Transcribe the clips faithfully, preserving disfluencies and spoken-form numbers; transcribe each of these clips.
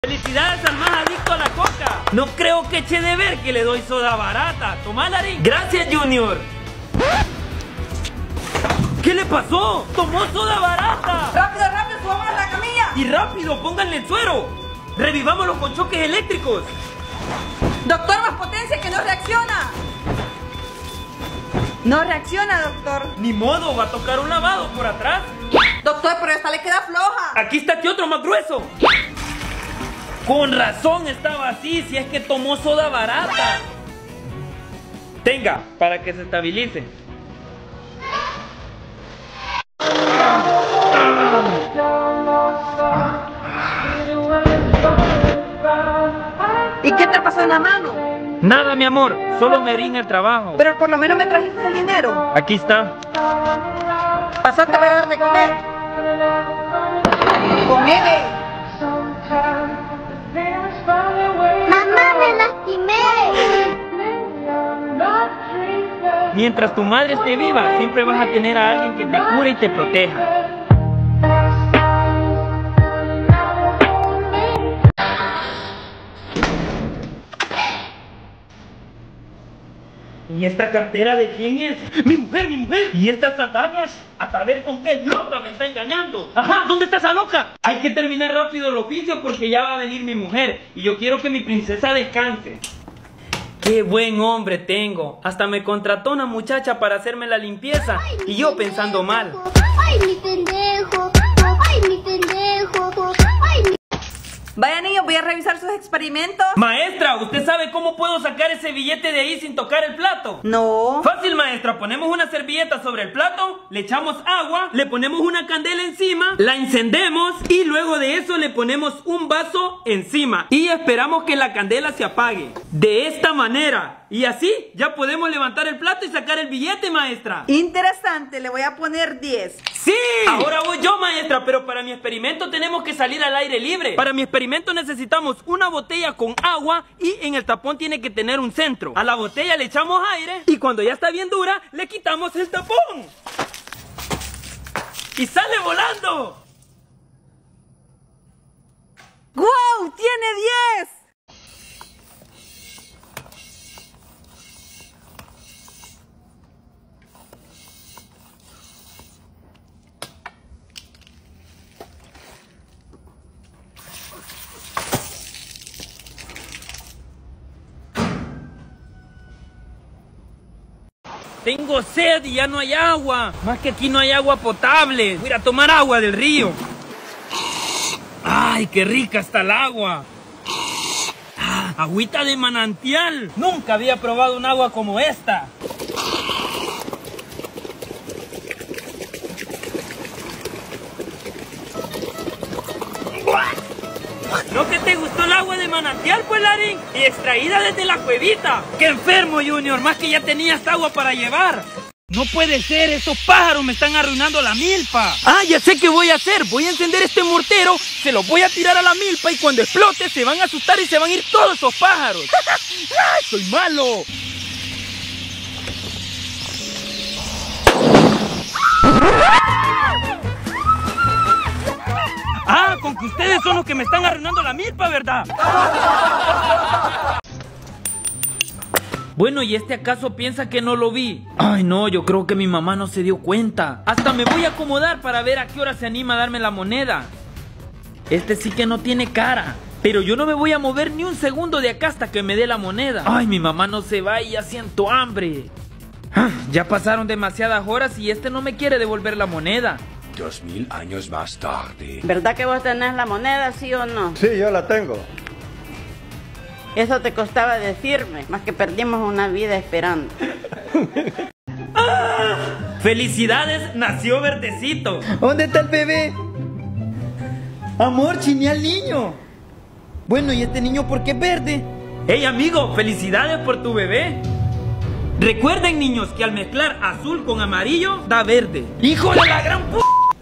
¡Felicidades al más adicto a la coca! No creo que eche de ver que le doy soda barata. Toma, Larín. Gracias, Junior. ¿Qué le pasó? ¡Tomó soda barata! ¡Rápido, rápido! ¡Subamos a la camilla! ¡Y rápido! ¡Pónganle el suero! ¡Revivámoslo con choques eléctricos! ¡Doctor, más potencia que no reacciona! No reacciona, doctor. Ni modo, va a tocar un lavado por atrás. Doctor, pero esta le queda floja. Aquí está este otro más grueso. Con razón estaba así, si es que tomó soda barata. Tenga, para que se estabilice. ¿Y qué te pasó en la mano? Nada, mi amor, solo me orina el trabajo. Pero por lo menos me trajiste el dinero. Aquí está. Pasó, te voy a dar de comer. ¡Comele! ¡Mamá, me lastimé! Mientras tu madre esté viva, siempre vas a tener a alguien que te cure y te proteja. ¿Y esta cartera de quién es? ¡Mi mujer, mi mujer! ¿Y estas sandalias? A saber con qué loca me está engañando. ¡Ajá! ¿Dónde está esa loca? Hay que terminar rápido el oficio porque ya va a venir mi mujer. Y yo quiero que mi princesa descanse. ¡Qué buen hombre tengo! Hasta me contrató una muchacha para hacerme la limpieza. Ay, y yo pendejo. pensando mal. ¡Ay, mi pendejo! ¡Ay, mi pendejo! ¡Ay, mi... Vaya, niños, voy a revisar sus experimentos. Maestra, ¿usted sabe cómo puedo sacar ese billete de ahí sin tocar el plato? No. Fácil, maestra, ponemos una servilleta sobre el plato, le echamos agua, le ponemos una candela encima, la encendemos y luego de eso le ponemos un vaso encima y esperamos que la candela se apague. De esta manera. Y así ya podemos levantar el plato y sacar el billete, maestra. Interesante, le voy a poner diez. ¡Sí! Ahora voy yo, maestra, pero para mi experimento tenemos que salir al aire libre. Para mi experimento necesitamos una botella con agua y en el tapón tiene que tener un centro. A la botella le echamos aire y cuando ya está bien dura, le quitamos el tapón. ¡Y sale volando! ¡Guau! ¡Tiene diez! Tengo sed y ya no hay agua. Más que aquí no hay agua potable. Voy a ir a tomar agua del río. ¡Ay, qué rica está el agua! Ah, agüita de manantial. Nunca había probado un agua como esta. ¿No que te gustó el agua de manantial, pues, Larín? Y extraída desde la cuevita. ¡Qué enfermo, Junior! Más que ya tenías agua para llevar. No puede ser, esos pájaros me están arruinando la milpa. Ah, ya sé qué voy a hacer. Voy a encender este mortero, se los voy a tirar a la milpa y cuando explote se van a asustar y se van a ir todos esos pájaros. ¡Ay, soy malo! Ah, con que ustedes son los que me están arruinando la milpa, ¿verdad? Bueno, ¿y este acaso piensa que no lo vi? Ay, no, yo creo que mi mamá no se dio cuenta. Hasta me voy a acomodar para ver a qué hora se anima a darme la moneda. Este sí que no tiene cara. Pero yo no me voy a mover ni un segundo de acá hasta que me dé la moneda. Ay, mi mamá no se va y ya siento hambre. Ah, ya pasaron demasiadas horas y este no me quiere devolver la moneda. Dos mil años más tarde. ¿Verdad que vos tenés la moneda, sí o no? Sí, yo la tengo. Eso te costaba decirme, más que perdimos una vida esperando. ¡Ah! ¡Felicidades! Nació verdecito. ¿Dónde está el bebé? Amor, chiné al niño. Bueno, ¿y este niño por qué es verde? ¡Hey, amigo! ¡Felicidades por tu bebé! Recuerden, niños, que al mezclar azul con amarillo da verde. ¡Hijo de la gran p***!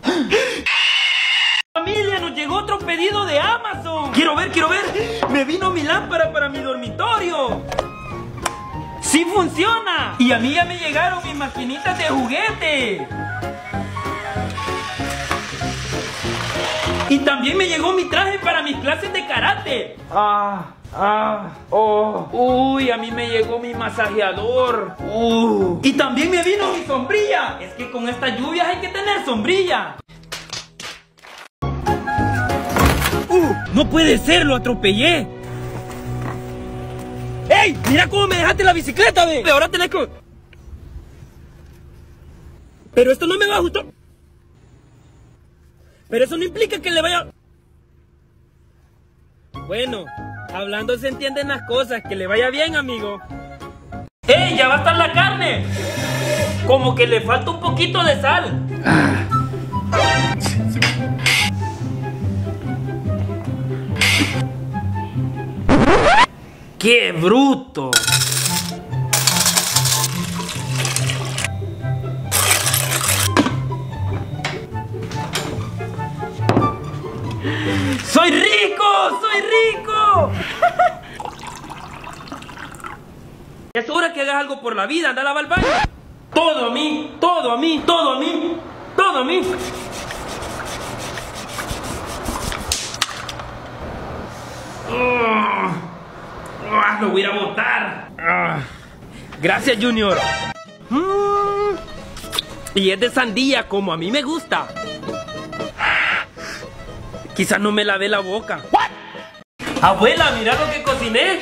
Familia, nos llegó otro pedido de Amazon. Quiero ver, quiero ver. Me vino mi lámpara para mi dormitorio. ¡Sí funciona! Y a mí ya me llegaron mis maquinitas de juguete. Y también me llegó mi traje para mis clases de karate. Ah, ah, oh. Uy, a mí me llegó mi masajeador. Uh. Y también me vino mi sombrilla. Es que con estas lluvias hay que tener sombrilla. Uh, no puede ser, lo atropellé. ¡Ey! Mira cómo me dejaste la bicicleta, ve. Ahora tenés que... Pero esto no me va a gustar. Pero eso no implica que le vaya... Bueno, hablando se entienden las cosas. Que le vaya bien, amigo. ¡Ey! Ya va a estar la carne. Como que le falta un poquito de sal. ¡Qué bruto! ¡Soy rico! ¡Soy rico! Es hora que hagas algo por la vida. Anda a lavar el baño. Todo a mí, todo a mí, todo a mí, todo a mí. Oh. Ah, lo voy a ir a botar. Ah. Gracias, Junior. Mm. Y es de sandía, como a mí me gusta. Quizás no me lavé la boca. ¿What? Abuela, mira lo que cociné.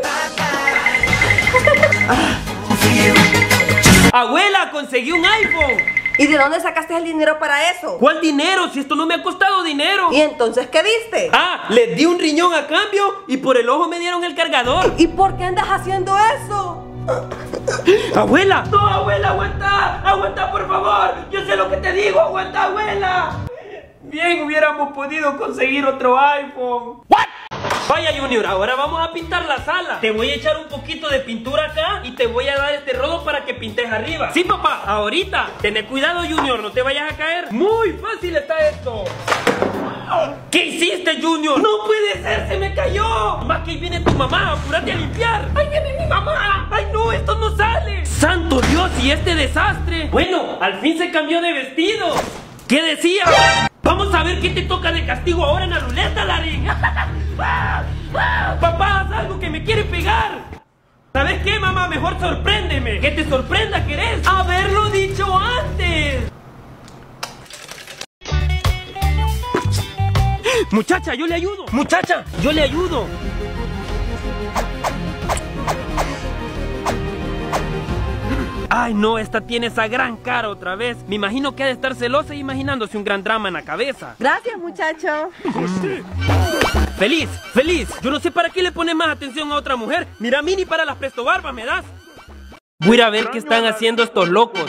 Abuela, conseguí un iPhone. ¿Y de dónde sacaste el dinero para eso? ¿Cuál dinero? Si esto no me ha costado dinero. ¿Y entonces qué diste? Ah, les di un riñón a cambio y por el ojo me dieron el cargador. ¿Y por qué andas haciendo eso? ¡Abuela! ¡No, abuela, aguanta! ¡Aguanta, por favor! Yo sé lo que te digo, aguanta, abuela. Bien hubiéramos podido conseguir otro iPhone. ¿What? Vaya, Junior, ahora vamos a pintar la sala. Te voy a echar un poquito de pintura acá y te voy a dar este rodo para que pintes arriba. Sí, papá, ahorita. Tené cuidado, Junior, no te vayas a caer. Muy fácil está esto. ¿Qué hiciste, Junior? No puede ser, se me cayó. Más que ahí viene tu mamá, apúrate a limpiar. ¡Ahí viene mi mamá! ¡Ay, no, esto no sale! ¡Santo Dios, y este desastre! Bueno, al fin se cambió de vestido. ¿Qué decía? Vamos a ver qué te toca de castigo ahora en la ruleta, Larry. Papá, haz algo que me quiere pegar. ¿Sabes qué, mamá? Mejor sorpréndeme. Que te sorprenda, ¿querés? Haberlo dicho antes. Muchacha, yo le ayudo. Muchacha, yo le ayudo. Ay, no, esta tiene esa gran cara otra vez. Me imagino que ha de estar celosa y imaginándose un gran drama en la cabeza. Gracias, muchacho. Feliz, feliz. Yo no sé para qué le pones más atención a otra mujer. Mira a mí ni para las presto barbas me das. Voy a ir a ver qué están haciendo estos locos.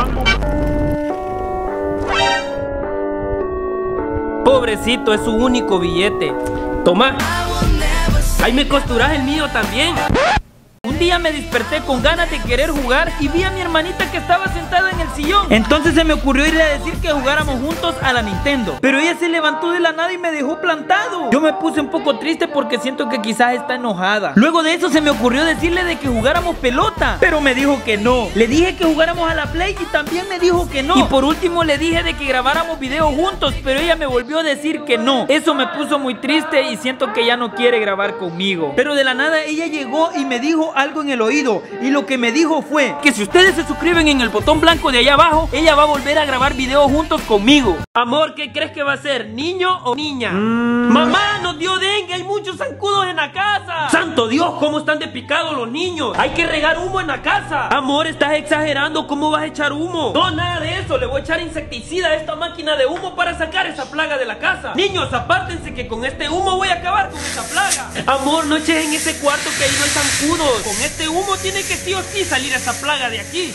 Pobrecito, es su único billete. Toma. Ahí me costuras el mío también. Un día me desperté con ganas de querer jugar y vi a mi hermanita que estaba sentada en el sillón. Entonces se me ocurrió irle a decir que jugáramos juntos a la Nintendo. Pero ella se levantó de la nada y me dejó plantado. Yo me puse un poco triste porque siento que quizás está enojada. Luego de eso se me ocurrió decirle de que jugáramos pelota, pero me dijo que no. Le dije que jugáramos a la Play y también me dijo que no. Y por último le dije de que grabáramos videos juntos, pero ella me volvió a decir que no. Eso me puso muy triste y siento que ya no quiere grabar conmigo. Pero de la nada ella llegó y me dijo algo en el oído, y lo que me dijo fue que si ustedes se suscriben en el botón blanco de allá abajo, ella va a volver a grabar videos juntos conmigo. Amor, ¿qué crees que va a ser? ¿Niño o niña? Mm. Mamá, nos dio dengue, hay muchos zancudos en la casa. Santo Dios, cómo están de picados los niños. Hay que regar humo en la casa. Amor, estás exagerando, ¿cómo vas a echar humo? No, nada de eso, le voy a echar insecticida a esta máquina de humo para sacar esa plaga de la casa. Niños, apártense que con este humo voy a acabar con esa plaga. Amor, no eches en ese cuarto que ahí no hay zancudos. Con este humo tiene que sí o sí salir esa plaga de aquí.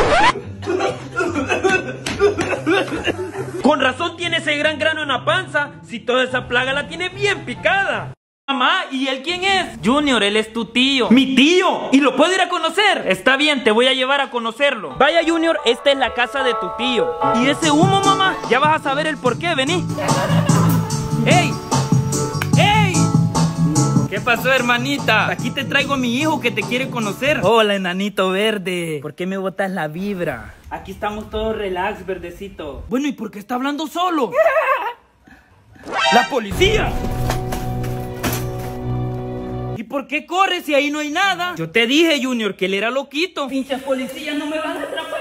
Con razón tiene ese gran grano en la panza, si toda esa plaga la tiene bien picada. Mamá, ¿y él quién es? Junior, él es tu tío. ¿Mi tío? ¿Y lo puedo ir a conocer? Está bien, te voy a llevar a conocerlo. Vaya, Junior, esta es la casa de tu tío. ¿Y ese humo, mamá? Ya vas a saber el por qué, vení. ¡Ey! ¡Ey! ¿Qué pasó, hermanita? Aquí te traigo a mi hijo que te quiere conocer. Hola, enanito verde. ¿Por qué me botas la vibra? Aquí estamos todos relax, verdecito. Bueno, ¿y por qué está hablando solo? ¡La policía! ¿Y por qué corres si ahí no hay nada? Yo te dije, Junior, que él era loquito. Pinches policías no me van a atrapar.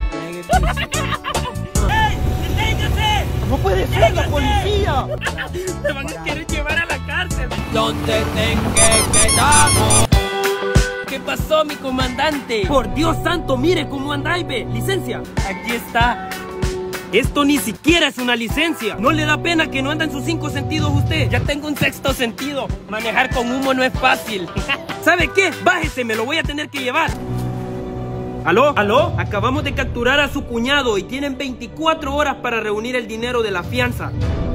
¡Ey! ¡Deténgase! ¡No puede ser la policía! Te van a querer llevar a la cárcel. ¿Dónde te quedamos? ¿Qué pasó, mi comandante? Por Dios santo, mire cómo andáis, ve. Licencia. Aquí está. Esto ni siquiera es una licencia. ¿No le da pena que no anda en sus cinco sentidos usted? Ya tengo un sexto sentido. Manejar con humo no es fácil. ¿Sabe qué? Bájese, me lo voy a tener que llevar. ¿Aló? ¿Aló? Acabamos de capturar a su cuñado y tienen veinticuatro horas para reunir el dinero de la fianza.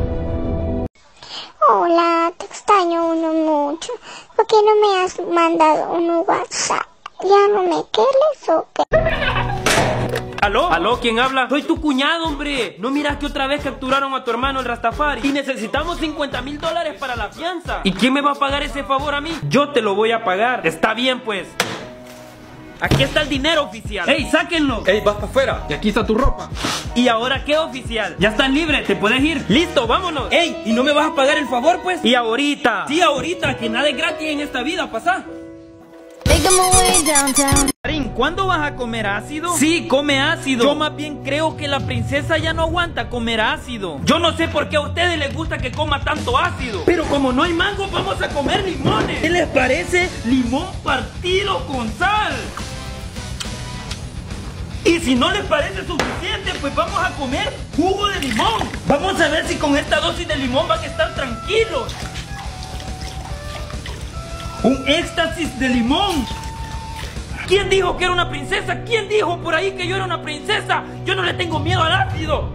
Hola, te extraño uno mucho. ¿Por qué no me has mandado un WhatsApp? ¿Ya no me quieres o qué? ¿Aló? ¿Aló? ¿Quién habla? Soy tu cuñado, hombre. ¿No miras que otra vez capturaron a tu hermano el Rastafari? Y necesitamos cincuenta mil dólares para la fianza. ¿Y quién me va a pagar ese favor a mí? Yo te lo voy a pagar. Está bien, pues. Aquí está el dinero, oficial. ¡Ey, sáquenlo! ¡Ey, vas para afuera! Y aquí está tu ropa. ¿Y ahora qué, oficial? Ya están libres, te puedes ir. ¡Listo, vámonos! ¡Ey! ¿Y no me vas a pagar el favor, pues? ¿Y ahorita? Sí, ahorita, que nada es gratis en esta vida, pasá. Karin, ¿cuándo vas a comer ácido? Sí, come ácido. Yo más bien creo que la princesa ya no aguanta comer ácido. Yo no sé por qué a ustedes les gusta que coma tanto ácido. Pero como no hay mango, vamos a comer limones. ¿Qué les parece? Limón partido con sal. Y si no les parece suficiente, pues vamos a comer jugo de limón. Vamos a ver si con esta dosis de limón van a estar tranquilos. Un éxtasis de limón. ¿Quién dijo que era una princesa? ¿Quién dijo por ahí que yo era una princesa? Yo no le tengo miedo al ácido.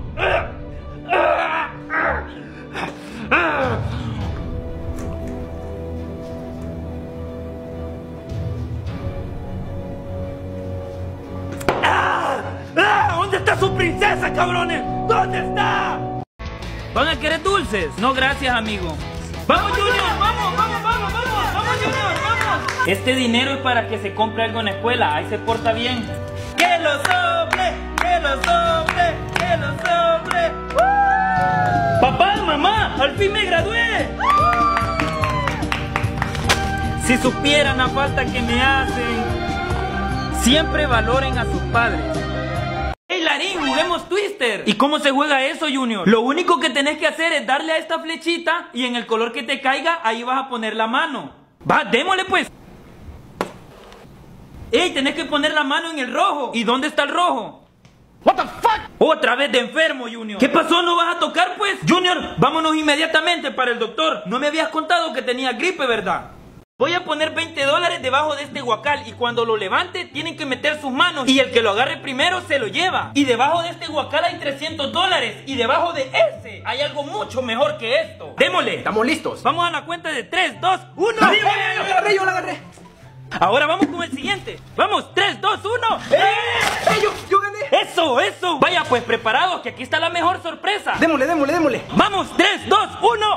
¿Dónde está su princesa, cabrones? ¿Dónde está? ¿Van a querer dulces? No, gracias, amigo. ¡Vamos, Junior! ¡Vamos, vamos, vamos, vamos! ¡Vamos, Junior! ¡Vamos! Este dinero es para que se compre algo en la escuela. Ahí se porta bien. ¡Que lo sople! ¡Que lo sople! ¡Que lo sople! ¡Uh! ¡Papá, mamá! ¡Al fin me gradué! ¡Uh! Si supieran la falta que me hacen. Siempre valoren a sus padres. ¡Hey, Larín! ¡Juguemos Twister! ¿Y cómo se juega eso, Junior? Lo único que tenés que hacer es darle a esta flechita y en el color que te caiga, ahí vas a poner la mano. Va, démosle pues. ¡Ey! Tenés que poner la mano en el rojo. ¿Y dónde está el rojo? What the fuck? Otra vez de enfermo, Junior. ¿Qué pasó? ¿No vas a tocar, pues? Junior, vámonos inmediatamente para el doctor. No me habías contado que tenía gripe, ¿verdad? Voy a poner veinte dólares debajo de este guacal y cuando lo levante tienen que meter sus manos y el que lo agarre primero se lo lleva. Y debajo de este guacal hay trescientos dólares y debajo de ese hay algo mucho mejor que esto. ¡Démosle! Estamos listos. Vamos a la cuenta de tres, dos, uno. ¡Yo lo agarré, yo lo agarré! Ahora vamos con el siguiente. Vamos, tres, dos, uno. ¡Eh! ¡Eh! Yo, yo gané. Eso, eso. Vaya pues preparados que aquí está la mejor sorpresa. Démosle, démosle, démosle. Vamos, tres, dos, uno.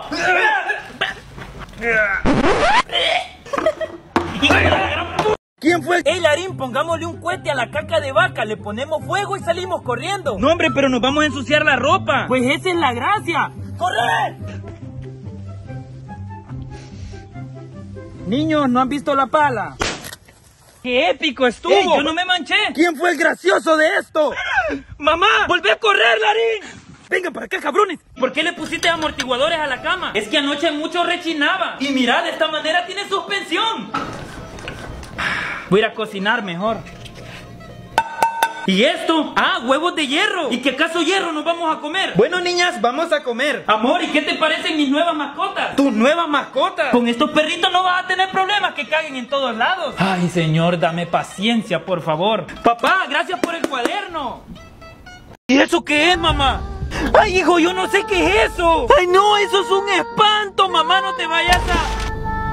¿Quién fue? Ey, Larín, pongámosle un cohete a la caca de vaca, le ponemos fuego y salimos corriendo. No, hombre, pero nos vamos a ensuciar la ropa. Pues esa es la gracia. ¡Correr! Niños, ¿no han visto la pala? ¡Qué épico estuvo! Ey, yo no me manché. ¿Quién fue el gracioso de esto? ¡Mamá! ¡Volvé a correr, Larín! Vengan para acá, cabrones. ¿Por qué le pusiste amortiguadores a la cama? Es que anoche mucho rechinaba. Y mira, de esta manera tiene suspensión. Voy a ir a cocinar mejor. ¿Y esto? Ah, huevos de hierro. ¿Y qué acaso hierro nos vamos a comer? Bueno, niñas, vamos a comer. Amor, ¿y qué te parecen mis nuevas mascotas? ¿Tus nuevas mascotas? Con estos perritos no vas a tener problemas que caguen en todos lados. Ay, señor, dame paciencia, por favor. Papá, gracias por el cuaderno. ¿Y eso qué es, mamá? Ay, hijo, yo no sé qué es eso. Ay, no, eso es un espanto. Mamá, no te vayas a...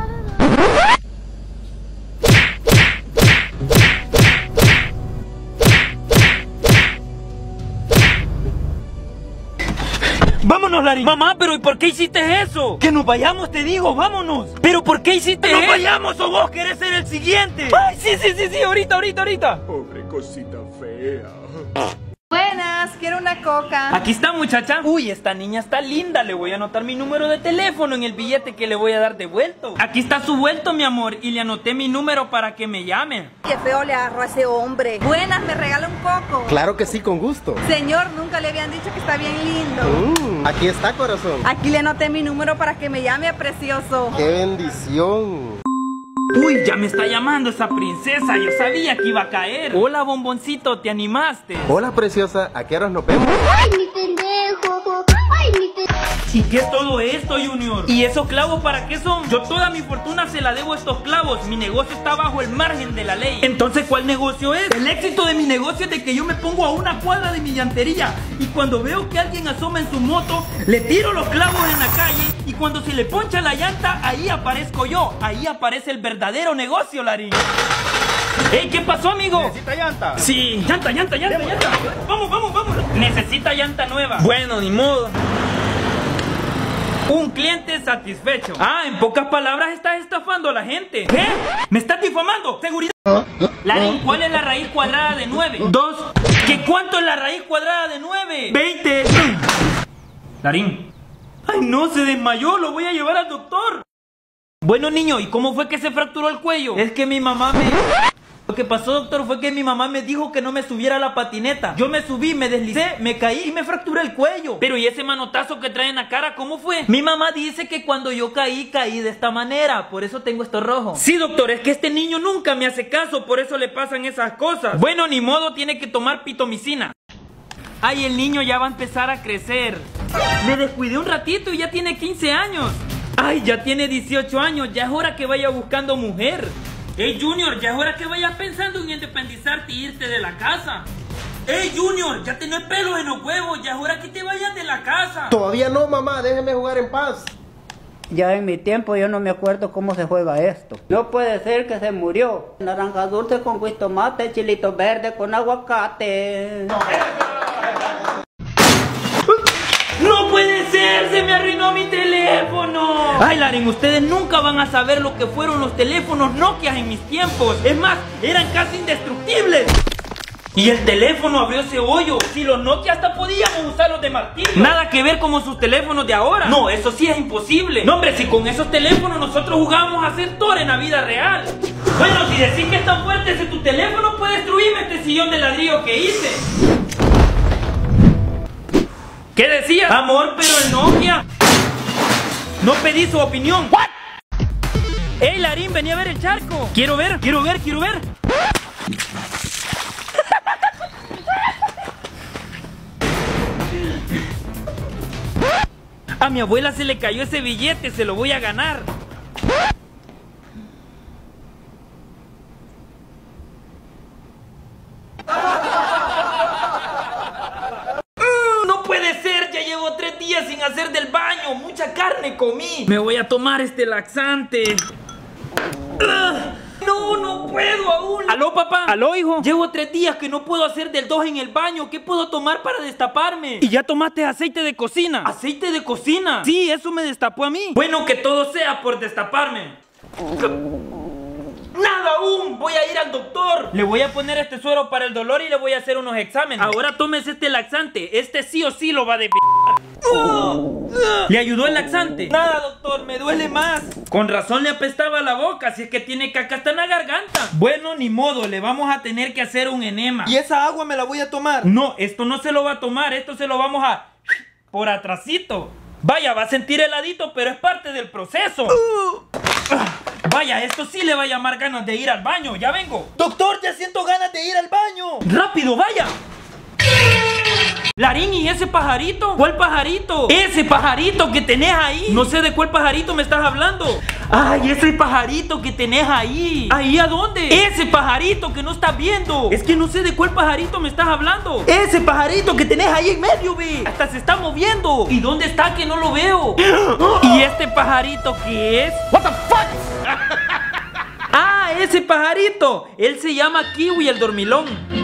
Vámonos, Larín. Mamá, pero ¿y por qué hiciste eso? Que nos vayamos, te digo, vámonos. ¿Pero por qué hiciste eso? ¡Que nos vayamos o vos querés ser el siguiente! Ay, sí, sí, sí, sí, ahorita, ahorita, ahorita. Pobre cosita fea. Buenas, quiero una coca. Aquí está, muchacha. Uy, esta niña está linda. Le voy a anotar mi número de teléfono en el billete que le voy a dar de vuelto. Aquí está su vuelto, mi amor. Y le anoté mi número para que me llame. Qué feo le agarró a ese hombre. Buenas, ¿me regala un coco? Claro que sí, con gusto. Señor, nunca le habían dicho que está bien lindo. Mm, aquí está, corazón. Aquí le anoté mi número para que me llame, precioso. ¡Qué bendición! Uy, ya me está llamando esa princesa. Yo sabía que iba a caer. Hola, bomboncito, ¿te animaste? Hola, preciosa. ¿A qué horas nos vemos? Ay, mi pendejo. Ay, mi pendejo. ¿Y qué es todo esto, Junior? ¿Y esos clavos para qué son? Yo toda mi fortuna se la debo a estos clavos. Mi negocio está bajo el margen de la ley. Entonces, ¿cuál negocio es? El éxito de mi negocio es de que yo me pongo a una cuadra de mi llantería y cuando veo que alguien asoma en su moto, le tiro los clavos en la calle y cuando se le poncha la llanta, ahí aparezco yo. Ahí aparece el verdadero negocio, Larín. ¡Ey! ¿Qué pasó, amigo? ¿Necesita llanta? Sí, llanta, llanta, llanta, llanta. Vamos, vamos, vamos. Necesita llanta nueva. Bueno, ni modo. Un cliente satisfecho. Ah, en pocas palabras estás estafando a la gente. ¿Qué? ¿Me estás difamando? Seguridad. Larín, ¿cuál es la raíz cuadrada de nueve? Dos. ¿Qué cuánto es la raíz cuadrada de nueve? Veinte. Larín. Ay, no, se desmayó. Lo voy a llevar al doctor. Bueno, niño, ¿y cómo fue que se fracturó el cuello? Es que mi mamá me... Lo que pasó, doctor, fue que mi mamá me dijo que no me subiera a la patineta. Yo me subí, me deslicé, me caí y me fracturé el cuello. Pero ¿y ese manotazo que trae en la cara, cómo fue? Mi mamá dice que cuando yo caí, caí de esta manera. Por eso tengo esto rojo. Sí, doctor, es que este niño nunca me hace caso. Por eso le pasan esas cosas. Bueno, ni modo, tiene que tomar pitomicina. Ay, el niño ya va a empezar a crecer. Me descuidé un ratito y ya tiene quince años. Ay, ya tiene dieciocho años. Ya es hora que vaya buscando mujer. Hey Junior, ya es hora que vayas pensando en independizarte y irte de la casa. Hey Junior, ya tenés pelos en los huevos, ya es hora que te vayas de la casa. Todavía no, mamá, déjeme jugar en paz. Ya en mi tiempo yo no me acuerdo cómo se juega esto. No puede ser que se murió. Naranja dulce con tomate, chilito verde con aguacate. ¡No puede ser! ¡Se me arruinó mi teléfono! Ay, Larín, ustedes nunca van a saber lo que fueron los teléfonos Nokia en mis tiempos. Es más, eran casi indestructibles. Y el teléfono abrió ese hoyo. Si los Nokia hasta podíamos usarlos de martillo. Nada que ver como sus teléfonos de ahora. No, eso sí es imposible. No, hombre, si con esos teléfonos nosotros jugábamos a ser Thor en la vida real. Bueno, si decís que es tan fuerte ese tu teléfono, puede destruirme este sillón de ladrillo que hice. ¿Qué decía? Amor, pero el Nokia. No pedí su opinión. ¿What? Ey, Larín, vení a ver el charco. Quiero ver, quiero ver, quiero ver. A mi abuela se le cayó ese billete, se lo voy a ganar. Sin hacer del baño, mucha carne comí. Me voy a tomar este laxante. No, no puedo aún. ¿Aló, papá? ¿Aló, hijo? Llevo tres días que no puedo hacer del dos en el baño. ¿Qué puedo tomar para destaparme? ¿Y ya tomaste aceite de cocina? ¿Aceite de cocina? Sí, eso me destapó a mí. Bueno, que todo sea por destaparme. ¡Nada aún! Voy a ir al doctor. Le voy a poner este suero para el dolor y le voy a hacer unos exámenes. Ahora tómese este laxante. Este sí o sí lo va a de... Uh, ¿Le ayudó el laxante? Nada, doctor, me duele más. Con razón le apestaba la boca, si es que tiene caca hasta en la garganta. Bueno, ni modo, le vamos a tener que hacer un enema. ¿Y esa agua me la voy a tomar? No, esto no se lo va a tomar, esto se lo vamos a... por atrasito. Vaya, va a sentir heladito, pero es parte del proceso. uh. Vaya, esto sí le va a llamar ganas de ir al baño, ya vengo. Doctor, ya siento ganas de ir al baño. ¡Rápido, vaya! Larín, ¿y ese pajarito? ¿Cuál pajarito? Ese pajarito que tenés ahí. No sé de cuál pajarito me estás hablando. Ay, ese pajarito que tenés ahí. ¿Ahí a dónde? Ese pajarito que no estás viendo. Es que no sé de cuál pajarito me estás hablando. Ese pajarito que tenés ahí en medio, ve. Hasta se está moviendo. ¿Y dónde está que no lo veo? ¿Y este pajarito qué es? What the fuck? Ah, ese pajarito. Él se llama Kiwi el dormilón.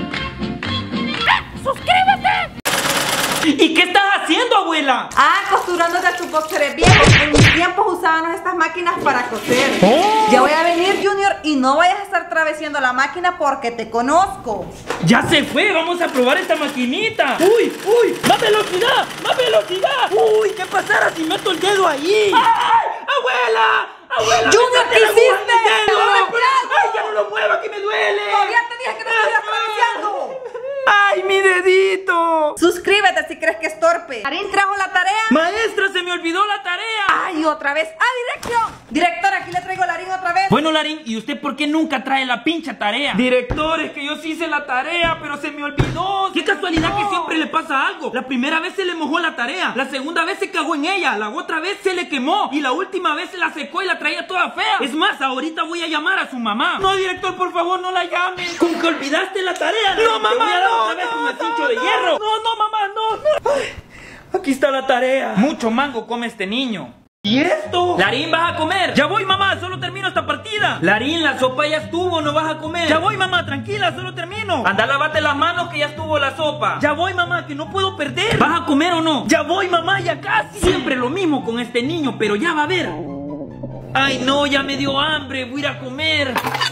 ¡Suscríbete! ¿Y qué estás haciendo, abuela? Ah, costurándote tus boxers viejos. En mis tiempos usábamos estas máquinas para coser. Oh. Ya voy a venir, Junior, y no vayas a estar travesando la máquina porque te conozco. ¡Ya se fue! ¡Vamos a probar esta maquinita! ¡Uy, uy! ¡Más velocidad! ¡Más velocidad! ¡Uy! ¿Qué pasará si meto el dedo ahí? ¡Ay! ¡Abuela! ¡Abuela! ¡Junior, qué hiciste! ¡Ay, ya no lo mueva, que me duele! ¡Todavía te dije que no estuvieras travesando! ¡Ay, mi dedito! Suscríbete si crees que es torpe. ¿Larín trajo la tarea? ¡Maestra, se me olvidó la tarea! ¡Ay, otra vez! ¡A dirección! Director, aquí le traigo a Larín otra vez. Bueno, Larín, ¿y usted por qué nunca trae la pincha tarea? Director, es que yo sí hice la tarea, pero se me olvidó. ¡Qué casualidad no. que siempre le pasa algo! La primera vez se le mojó la tarea, la segunda vez se cagó en ella, la otra vez se le quemó y la última vez se la secó y la traía toda fea. Es más, ahorita voy a llamar a su mamá. No, director, por favor, no la llame. ¿Con que olvidaste la tarea? No, mamá, no, otra vez no, con el cincho no, de no. hierro. No, no, mamá, no, no. Ay, aquí está la tarea. Mucho mango come este niño. ¿Y esto? Larín, ¿vas a comer? Ya voy, mamá, solo termino esta partida. Larín, la sopa ya estuvo, no vas a comer. Ya voy, mamá, tranquila, solo termino. Anda, lávate las manos que ya estuvo la sopa. Ya voy, mamá, que no puedo perder. ¿Vas a comer o no? Ya voy, mamá, ya casi. Siempre lo mismo con este niño, pero ya va a ver. Ay, no, ya me dio hambre, voy a ir a comer.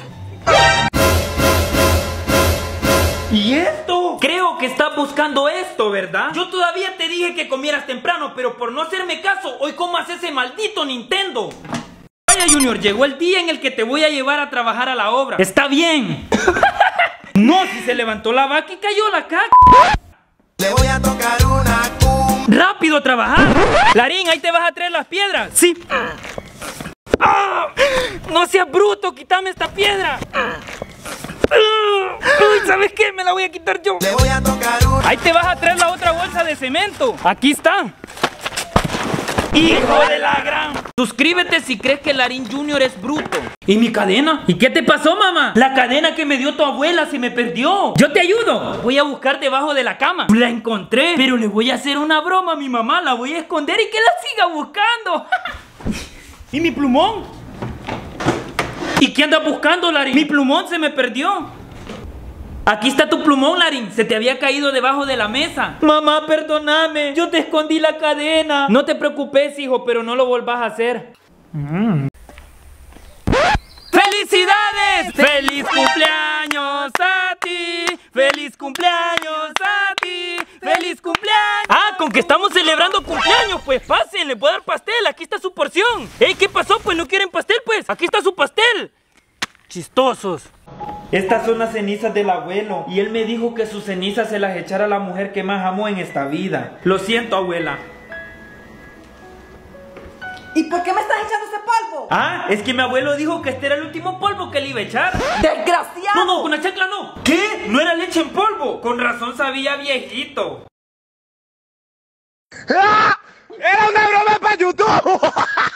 ¿Y esto? Creo que estás buscando esto, ¿verdad? Yo todavía te dije que comieras temprano, pero por no hacerme caso, hoy comas ese maldito Nintendo. Vaya, Junior, llegó el día en el que te voy a llevar a trabajar a la obra. Está bien. No, si se levantó la vaca y cayó la caca. Le voy a tocar una cum. ¡Rápido a trabajar! Larín, ahí te vas a traer las piedras. Sí. ¡Ah! No seas bruto, quítame esta piedra. Uy, ¿sabes qué? Me la voy a quitar yo. Le voy a tocar un... Ahí te vas a traer la otra bolsa de cemento. Aquí está. ¡Hijo de la gran! Suscríbete si crees que Larín Junior es bruto. ¿Y mi cadena? ¿Y qué te pasó, mamá? La cadena que me dio tu abuela se me perdió. Yo te ayudo. Voy a buscar debajo de la cama. La encontré, pero le voy a hacer una broma a mi mamá. La voy a esconder y que la siga buscando. ¿Y mi plumón? ¿Y qué andas buscando, Larín? Mi plumón se me perdió. Aquí está tu plumón, Larín. Se te había caído debajo de la mesa. Mamá, perdóname. Yo te escondí la cadena. No te preocupes, hijo, pero no lo volvás a hacer. Mm. ¡Felicidades! ¡Feliz cumpleaños a ti! ¡Feliz cumpleaños a ti! ¡Feliz cumpleaños! Ah, con que estamos celebrando cumpleaños, pues pasen, les voy a dar pastel, aquí está su porción. Ey, ¿qué pasó? Pues no quieren pastel, pues aquí está su pastel. Chistosos. Estas son las cenizas del abuelo y él me dijo que sus cenizas se las echara a la mujer que más amó en esta vida. Lo siento, abuela. ¿Y por qué me estás echando ese polvo? Ah, es que mi abuelo dijo que este era el último polvo que le iba a echar. ¡Desgraciado! No, no, con la chancla no. ¿Qué? No era leche en polvo. Con razón sabía viejito. ¡Ah! ¡Era una broma para YouTube!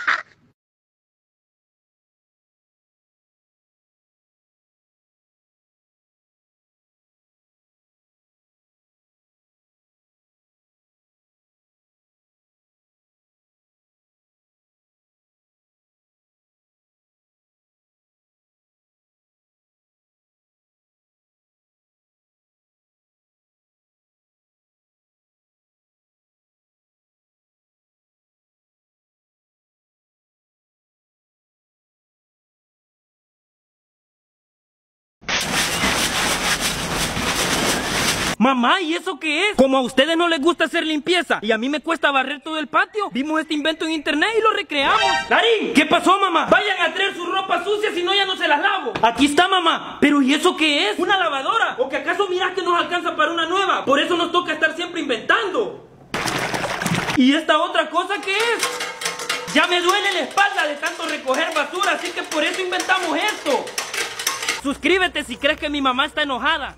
Mamá, ¿y eso qué es? Como a ustedes no les gusta hacer limpieza y a mí me cuesta barrer todo el patio, vimos este invento en internet y lo recreamos. Larín, ¿qué pasó, mamá? Vayan a traer sus ropas sucias, si no ya no se las lavo. Aquí está, mamá. ¿Pero y eso qué es? ¿Una lavadora? ¿O que acaso mirás que nos alcanza para una nueva? Por eso nos toca estar siempre inventando. ¿Y esta otra cosa qué es? Ya me duele la espalda de tanto recoger basura, así que por eso inventamos esto. Suscríbete si crees que mi mamá está enojada.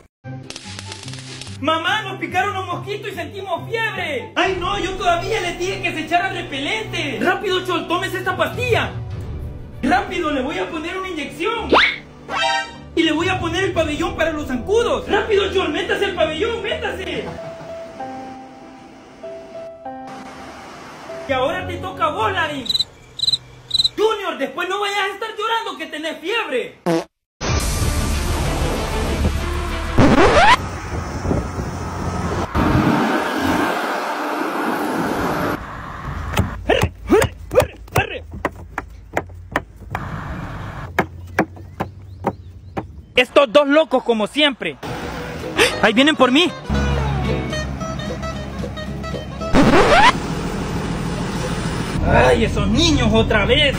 Mamá, nos picaron los mosquitos y sentimos fiebre. Ay no, yo todavía le dije que se echara repelente. Rápido, Chol, tómese esta pastilla. Rápido, le voy a poner una inyección. Y le voy a poner el pabellón para los zancudos. Rápido, Chol, métase el pabellón, métase. Y ahora te toca a vos, Larín. Junior, después no vayas a estar llorando que tenés fiebre. Estos dos locos como siempre. Ahí vienen por mí. ¡Ay, esos niños otra vez!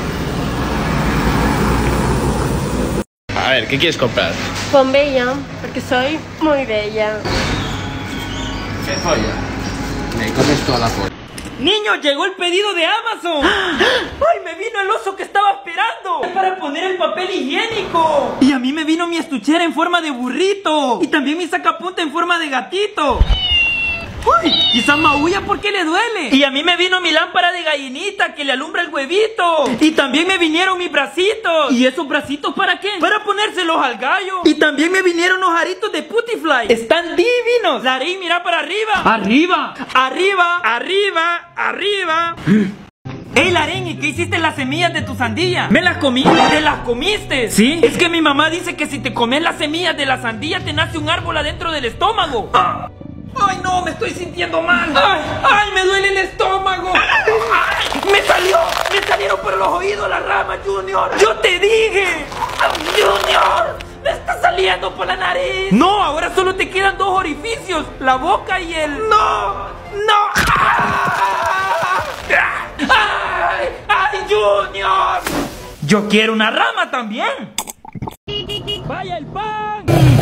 A ver, ¿qué quieres comprar? Con bella, porque soy muy bella. ¿Qué joya? Me comes toda la polla. ¡Niños, llegó el pedido de Amazon! ¡Ay, me vino el oso que estaba esperando! ¡Es para poner el papel higiénico! Y a mí me vino mi estuchera en forma de burrito. Y también mi sacapunta en forma de gatito. ¡Uy! Quizás maulla porque le duele. Y a mí me vino mi lámpara de gallinita que le alumbra el huevito. Y también me vinieron mis bracitos. ¿Y esos bracitos para qué? Para ponérselos al gallo. Y también me vinieron los aritos de Putifly. Están divinos. Larín, mira para arriba. Arriba. Arriba. Arriba. Arriba. ¡Ey, Larín! ¿Y qué hiciste en las semillas de tu sandía? ¿Me las comí? ¿Te las comiste? ¿Sí? Es que mi mamá dice que si te comes las semillas de la sandía te nace un árbol adentro del estómago. ¡Ah! ¡Ay, no! ¡Me estoy sintiendo mal! ¡Ay! ¡Ay! ¡Me duele el estómago! ¡Ay! ¡Me salió! ¡Me salieron por los oídos las ramas, Junior! ¡Yo te dije! ¡Junior! ¡Me está saliendo por la nariz! ¡No! Ahora solo te quedan dos orificios. La boca y el... ¡No! ¡No! ¡Ay! ¡Ay, Junior! ¡Yo quiero una rama también! ¡Vaya el pan!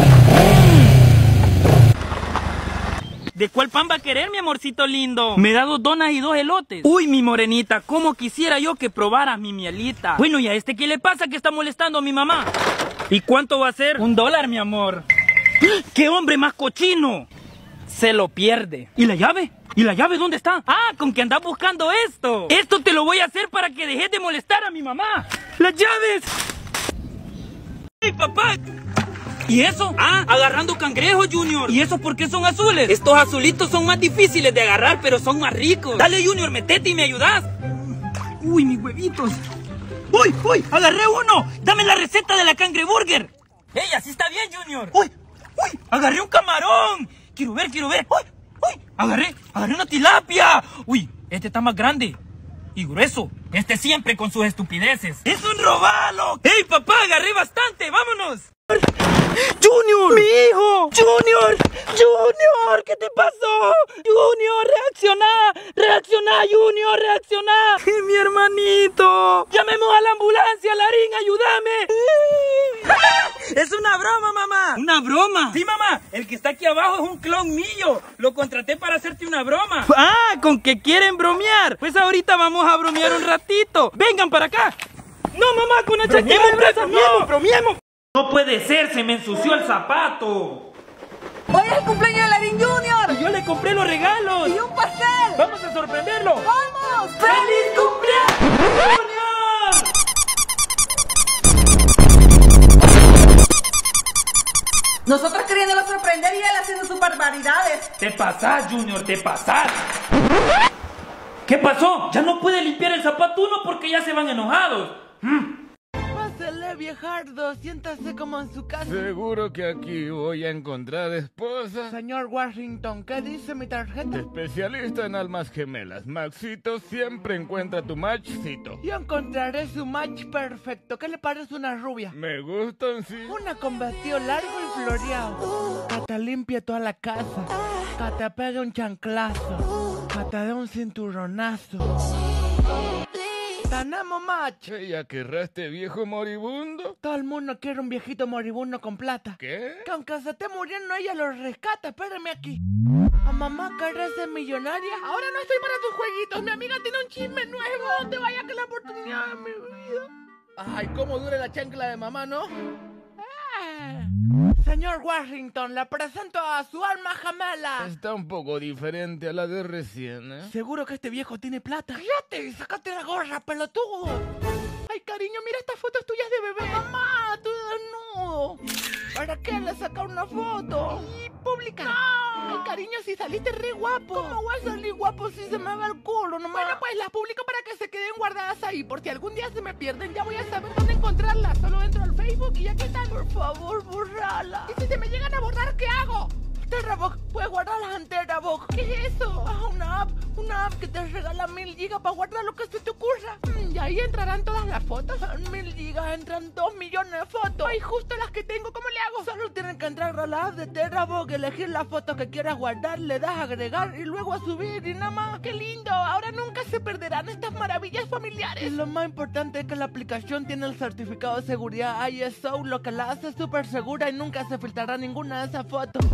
¿De cuál pan va a querer, mi amorcito lindo? Me da dos donas y dos elotes. Uy, mi morenita, cómo quisiera yo que probaras mi mielita. Bueno, ¿y a este qué le pasa que está molestando a mi mamá? ¿Y cuánto va a ser? Un dólar, mi amor. ¡Qué hombre más cochino! Se lo pierde. ¿Y la llave? ¿Y la llave dónde está? Ah, con que andas buscando esto. Esto te lo voy a hacer para que dejes de molestar a mi mamá. ¡Las llaves! ¡Ay, papá! ¿Y eso? Ah, agarrando cangrejos, Junior. ¿Y eso por qué son azules? Estos azulitos son más difíciles de agarrar, pero son más ricos. Dale, Junior, metete y me ayudas. Uy, mis huevitos. Uy, uy, agarré uno. Dame la receta de la cangreburger. Ey, así está bien, Junior. Uy, uy, agarré un camarón. Quiero ver, quiero ver. Uy, uy, agarré, agarré una tilapia. Uy, este está más grande y grueso. Este siempre con sus estupideces. ¡Es un robalo! ¡Ey, papá, agarré bastante! ¡Vámonos! ¡Junior! ¡Mi hijo! ¡Junior! ¡Junior! ¿Qué te pasó? ¡Junior! ¡Reacciona! ¡Reacciona, Junior! ¡Reacciona! ¡Mi hermanito! ¡Llamemos a la ambulancia, Larín! ¡Ayúdame! ¡Es una broma, mamá! ¿Una broma? Sí, mamá. El que está aquí abajo es un clon mío. Lo contraté para hacerte una broma. ¡Ah! ¿Con que quieren bromear? Pues ahorita vamos a bromear un ratito. ¡Vengan para acá! ¡No, mamá! ¡Con una chaqueta de brasas! ¡No! ¡Bromeemos! No puede ser, se me ensució el zapato. Hoy es el cumpleaños de Larín Junior. Y yo le compré los regalos. Y un pastel. Vamos a sorprenderlo. ¡Vamos! ¡Feliz cumpleaños, Junior! Nosotros queriéndolo sorprender y él haciendo sus barbaridades. Te pasás, Junior, te pasás. ¿Qué pasó? Ya no puede limpiar el zapato uno porque ya se van enojados. ¿Mm? Pásale, viejardo, siéntase como en su casa. Seguro que aquí voy a encontrar esposa. Señor Washington, ¿qué dice mi tarjeta? Especialista en almas gemelas. Maxito siempre encuentra tu matchcito. Yo encontraré su match perfecto. ¿Qué le parece una rubia? Me gustan, sí. Una con vestido largo y floreado. Que te limpie toda la casa. Que te pegue un chanclazo. Que te dé un cinturonazo. ¡Tenemos match! ¿Ya querrás este viejo moribundo? Todo el mundo quiere un viejito moribundo con plata. ¿Qué? Que aunque se esté muriendo ella lo rescata. Espérame aquí. ¿A mamá querés ser millonaria? Ahora no estoy para tus jueguitos. Mi amiga tiene un chisme nuevo. ¿Dónde vaya que la oportunidad de mi vida? Ay, cómo dure la chancla de mamá, ¿no? Eh. Señor Washington, le presento a su alma gemela. Está un poco diferente a la de recién, ¿eh? Seguro que este viejo tiene plata. ¡Cállate! ¡Sácate la gorra, pelotudo! Ay, cariño, mira estas fotos tuyas de bebé. Mamá, estoy desnudo. ¿Para qué le sacar una foto? Y pública. No. Ay, cariño, si saliste re guapo. ¿Cómo voy a salir guapo si se me va el culo nomás? Bueno, pues las publico para que se queden guardadas ahí. Por si algún día se me pierden, ya voy a saber dónde encontrarlas. Solo entro al Facebook y ya que están. Por favor, borrala. ¿Y si se me llegan a borrar, qué hago? Terrabox, puedes guardarlas en Terrabox. ¿Qué es eso? Ah, una app, una app que te regala mil gigas para guardar lo que se te ocurra. Mm, y ahí entrarán todas las fotos. En mil gigas entran dos millones de fotos. Ay, justo las que tengo, ¿cómo le hago? Solo tienen que entrar a la app de Terabox, elegir las fotos que quieras guardar, le das a agregar y luego a subir y nada más. ¡Qué lindo! Ahora nunca se perderán estas maravillas familiares. Y lo más importante es que la aplicación tiene el certificado de seguridad I S O, lo que la hace súper segura y nunca se filtrará ninguna de esas fotos.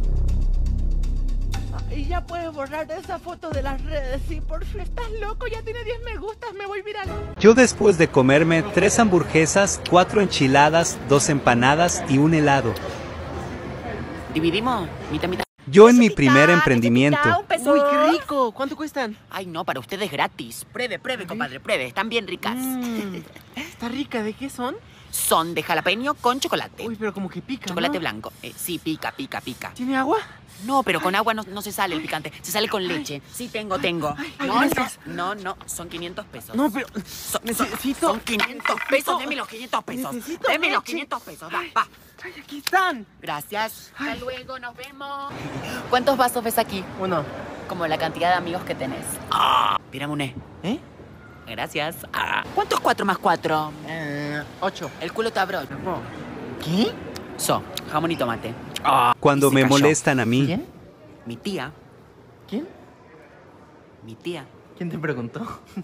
Y ya puedes borrar esa foto de las redes. Sí, por fin. Estás loco, ya tiene diez me gustas, me voy viral. Yo después de comerme tres hamburguesas, cuatro enchiladas, dos empanadas y un helado. ¿Dividimos? Mitad, mitad. Yo en mi primer emprendimiento. Uy, qué rico. ¿Cuánto cuestan? Ay, no, para ustedes gratis. Pruebe, pruebe, compadre, pruebe. Están bien ricas. Mm, está rica. ¿De qué son? Son de jalapeño con chocolate. Uy, pero como que pica, Chocolate ¿no? blanco. Eh, sí, pica, pica, pica. ¿Tiene agua? No, pero con agua no, no se sale el picante. Se sale con leche. Sí, tengo, tengo. Ay, ay, no, gracias. no, no, no. Son quinientos pesos. No, pero Son, necesito. Son quinientos pesos. Deme los quinientos pesos. Necesito Deme los leche. quinientos pesos. Va, va. Ay, aquí están. Gracias. Hasta luego, nos vemos. ¿Cuántos vasos ves aquí? Uno. Como la cantidad de amigos que tenés. Ah, tírame un E. ¿Eh? Gracias. Ah. ¿Cuánto es cuatro más cuatro? Eh, ocho. El culo te abro. ¿Qué? So, jamón y tomate. Cuando Y se me cayó. molestan a mí. ¿Quién? Mi tía. ¿Quién? Mi tía. ¿Quién te preguntó?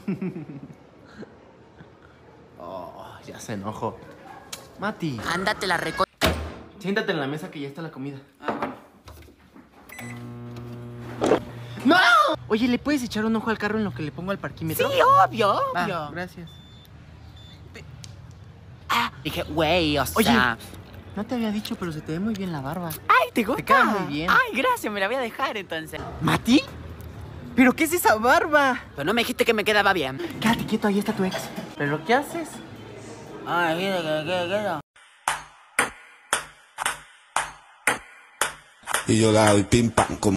Oh, ya se enojó. Mati. Ándate la reco... Siéntate en la mesa que ya está la comida. Ah, bueno. ¡No! Oye, ¿le puedes echar un ojo al carro en lo que le pongo al parquímetro? Sí, obvio, Ah, obvio. gracias. Ah, dije, güey, o Oye, sea... no te había dicho, pero se te ve muy bien la barba. Ay, ¿te gusta? Te queda muy bien. Ay, gracias, me la voy a dejar entonces. ¿Mati? ¿Pero qué es esa barba? Pero no me dijiste que me quedaba bien. Quédate quieto, ahí está tu ex. ¿Pero qué haces? Ay, mira, que que queda. Y yo la doy pim pam como...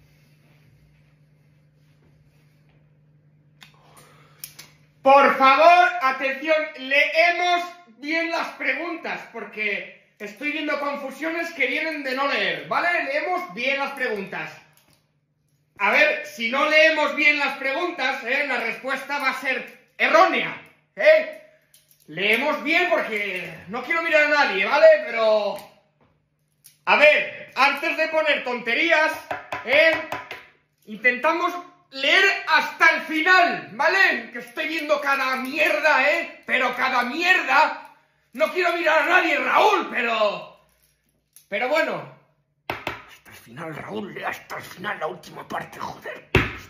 Por favor, atención, leemos bien las preguntas, porque estoy viendo confusiones que vienen de no leer, ¿vale? Leemos bien las preguntas. A ver, si no leemos bien las preguntas, ¿eh? La respuesta va a ser errónea, ¿eh? Leemos bien porque no quiero mirar a nadie, ¿vale? Pero... A ver, antes de poner tonterías, ¿eh? Intentamos... leer hasta el final, ¿vale? Que estoy viendo cada mierda, ¿eh? Pero cada mierda. No quiero mirar a nadie, Raúl, pero... Pero bueno. Hasta el final, Raúl, lee hasta el final la última parte, joder.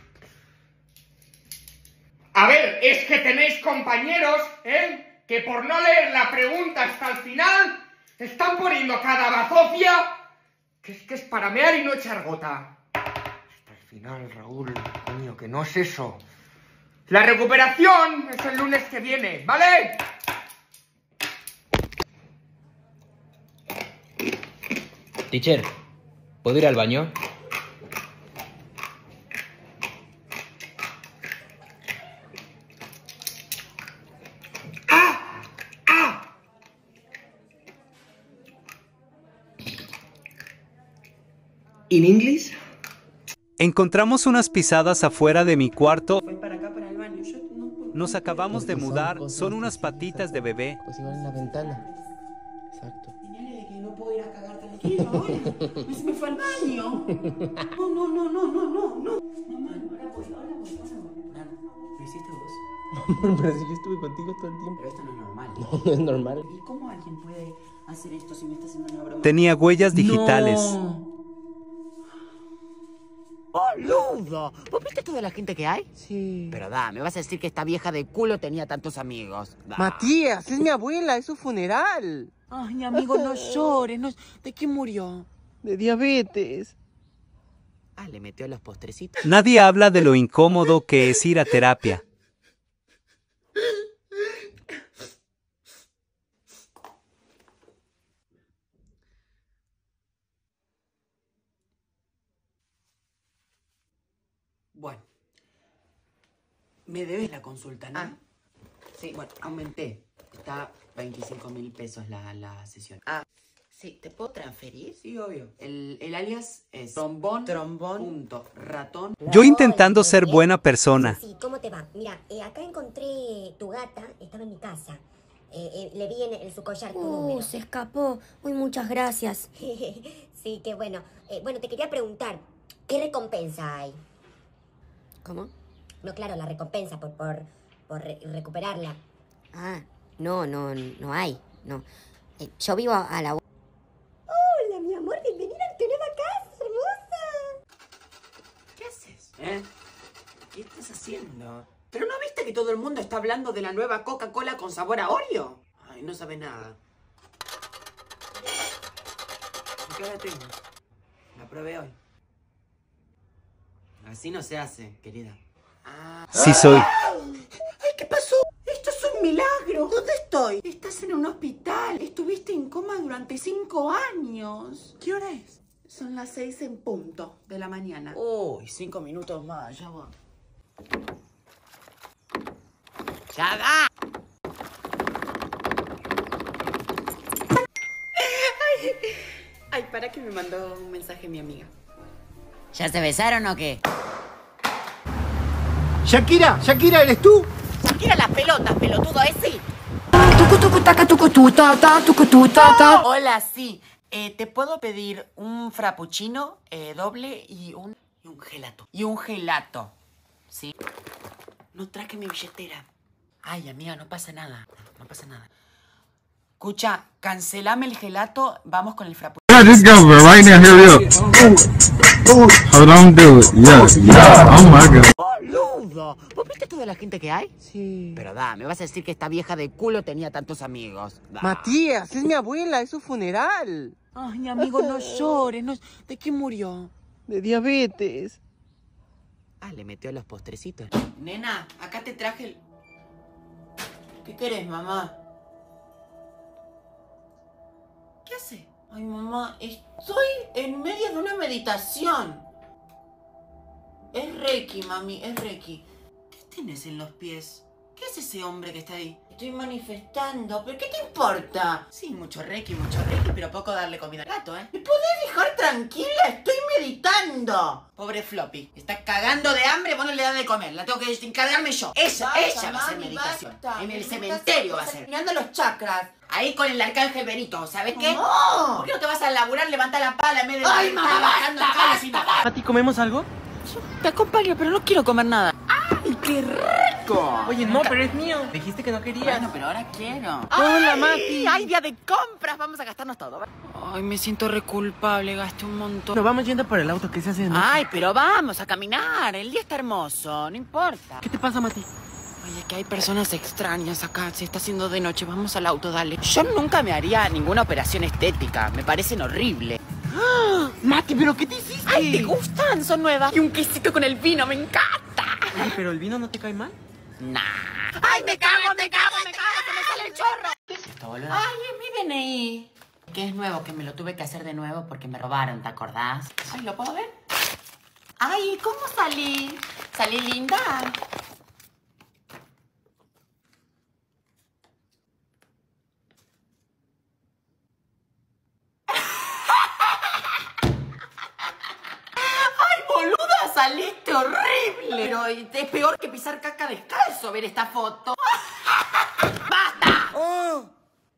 A ver, es que tenéis compañeros, ¿eh? Que por no leer la pregunta hasta el final, están poniendo cada bazofia que es que es para mear y no echar gota. Final, Raúl, coño, que no es eso. La recuperación es el lunes que viene, ¿vale? Teacher, ¿puedo ir al baño? ¿In English? Encontramos unas pisadas afuera de mi cuarto. Voy para acá, para el baño. Yo no puedo. Nos acabamos de mudar. Son unas patitas de bebé. Pues iban en la ventana. Exacto. Señale de que no puedo ir a cagar tranquilo ahora. Se me fue al baño. No, no, no, no, no, no, no. Mamá, ahora voy, ahora voy, ahora voy. ¿Lo hiciste vos? Amor, pero si yo estuve contigo todo el tiempo. Pero esto no es normal. No, no es normal. ¿Y cómo alguien puede hacer esto si me está haciendo una broma? Tenía huellas digitales. No. ¡Boludo! ¿Vos viste toda la gente que hay? Sí. Pero da, me vas a decir que esta vieja de culo tenía tantos amigos. Da. Matías, es mi abuela, es su funeral. Ay, amigo, no llores. No... ¿De qué murió? De diabetes. Ah, le metió los postrecitos. Nadie habla de lo incómodo que es ir a terapia. Bueno. Me debes la consulta, ¿no? Ah. Sí, bueno, aumenté. Está veinticinco mil pesos la, la sesión. Ah, Sí, ¿te puedo transferir? Sí, obvio. El, el alias es trombón, trombón, punto, ratón. Yo intentando ser buena persona. Sí, ¿cómo te va? Mira, eh, acá encontré tu gata, estaba en mi casa. Eh, eh, le vi en, en su collar tu Uh, número. se escapó. Uy, muchas gracias. Sí, qué bueno. Eh, bueno, te quería preguntar, ¿qué recompensa hay? ¿Cómo? No, claro, la recompensa por, por, por re- recuperarla. Ah, no, no, no hay. No. Eh, yo vivo a la... Hola, mi amor, bienvenida a tu nueva casa, hermosa. ¿Qué haces? ¿Eh? ¿Qué estás haciendo? ¿Pero no viste que todo el mundo está hablando de la nueva Coca-Cola con sabor a Oreo? Ay, no sabe nada. ¿Qué hora tengo? La probé hoy. Así no se hace, querida. Ah. Sí soy. ¡Ay, qué pasó! ¡Esto es un milagro! ¿Dónde estoy? Estás en un hospital. Estuviste en coma durante cinco años. ¿Qué hora es? Son las seis en punto de la mañana. Uy, cinco minutos más, ya va. ¡Ya va! Ay, ay, para que me mandó un mensaje mi amiga. ¿Ya se besaron o qué? Shakira, Shakira, ¿eres tú? Shakira las pelotas, pelotudo, ¿es sí? Hola, sí. Eh, ¿te puedo pedir un frappuccino eh, doble y un, y un gelato? Y un gelato, ¿sí? No traje mi billetera. Ay, amiga, no pasa nada. No pasa nada. Escucha, cancelame el gelato, vamos con el frappuccino. Yeah, this go, bro. Right now, hurry up. Hold on, do it. Yeah, yeah. Oh my God. ¡Boludo! ¿Vos viste toda la gente que hay? Sí. Pero da, me vas a decir que esta vieja de culo tenía tantos amigos. Da. Matías, es mi abuela, es su funeral. Ay, mi amigo, no llores. No... ¿De qué murió? De diabetes. Ah, le metió los postrecitos. Nena, acá te traje el... ¿Qué querés, mamá? ¿Qué hace? Ay, mamá, estoy en medio de una meditación. Es Reiki, mami, es Reiki. ¿Qué tienes en los pies? ¿Qué es ese hombre que está ahí? Estoy manifestando, ¿pero qué te importa? Sí, mucho Reiki, mucho Reiki, pero poco darle comida al gato, ¿eh? ¿Me podés dejar tranquila? Estoy meditando. Pobre Floppy, está cagando de hambre, vos no le das de comer. La tengo que encargarme yo. Ella, Basta, ella va a hacer mami, meditación. basta. En el Me cementerio va a estás ser. alineando los chakras. Ahí con el arcángel Benito, ¿sabes qué? No. ¿Por qué no te vas a laburar, levanta la pala en vez de... Ay, estar mamá, bajando basta, acá, basta, sino- basta. Mati, ¿comemos algo? Te acompaño, pero no quiero comer nada. ¡Ay, qué rico! Oye, no, pero es mío. Dijiste que no querías. Bueno, pero ahora quiero. Hola, ¡Ay! Mati. ¡Ay, día de compras! Vamos a gastarnos todo. Ay, me siento re culpable, gasté un montón. Nos vamos yendo por el auto, que se hace de noche. Ay, pero vamos a caminar. El día está hermoso, no importa. ¿Qué te pasa, Mati? Oye, que hay personas extrañas acá. Se está haciendo de noche. Vamos al auto, dale. Yo nunca me haría ninguna operación estética. Me parecen horribles. ¡Ah! Mati, ¿pero qué te hiciste? ¡Ay, te gustan! Son nuevas. Y un quesito con el vino, me encanta. Oye, ¿pero el vino no te cae mal? Nah. ¡Ay, me cago, me cago, me cago! ¡Que me sale el chorro! ¿Qué es esto, boludo? ¡Ay, es mi D N I! Que es nuevo, que me lo tuve que hacer de nuevo porque me robaron, ¿te acordás? Ay, ¿lo puedo ver? Ay, ¿cómo salí? ¿Salí linda? ¡Ay, boluda! ¡Saliste horrible! Pero es peor que pisar caca descalzo ver esta foto. ¡Basta! Oh.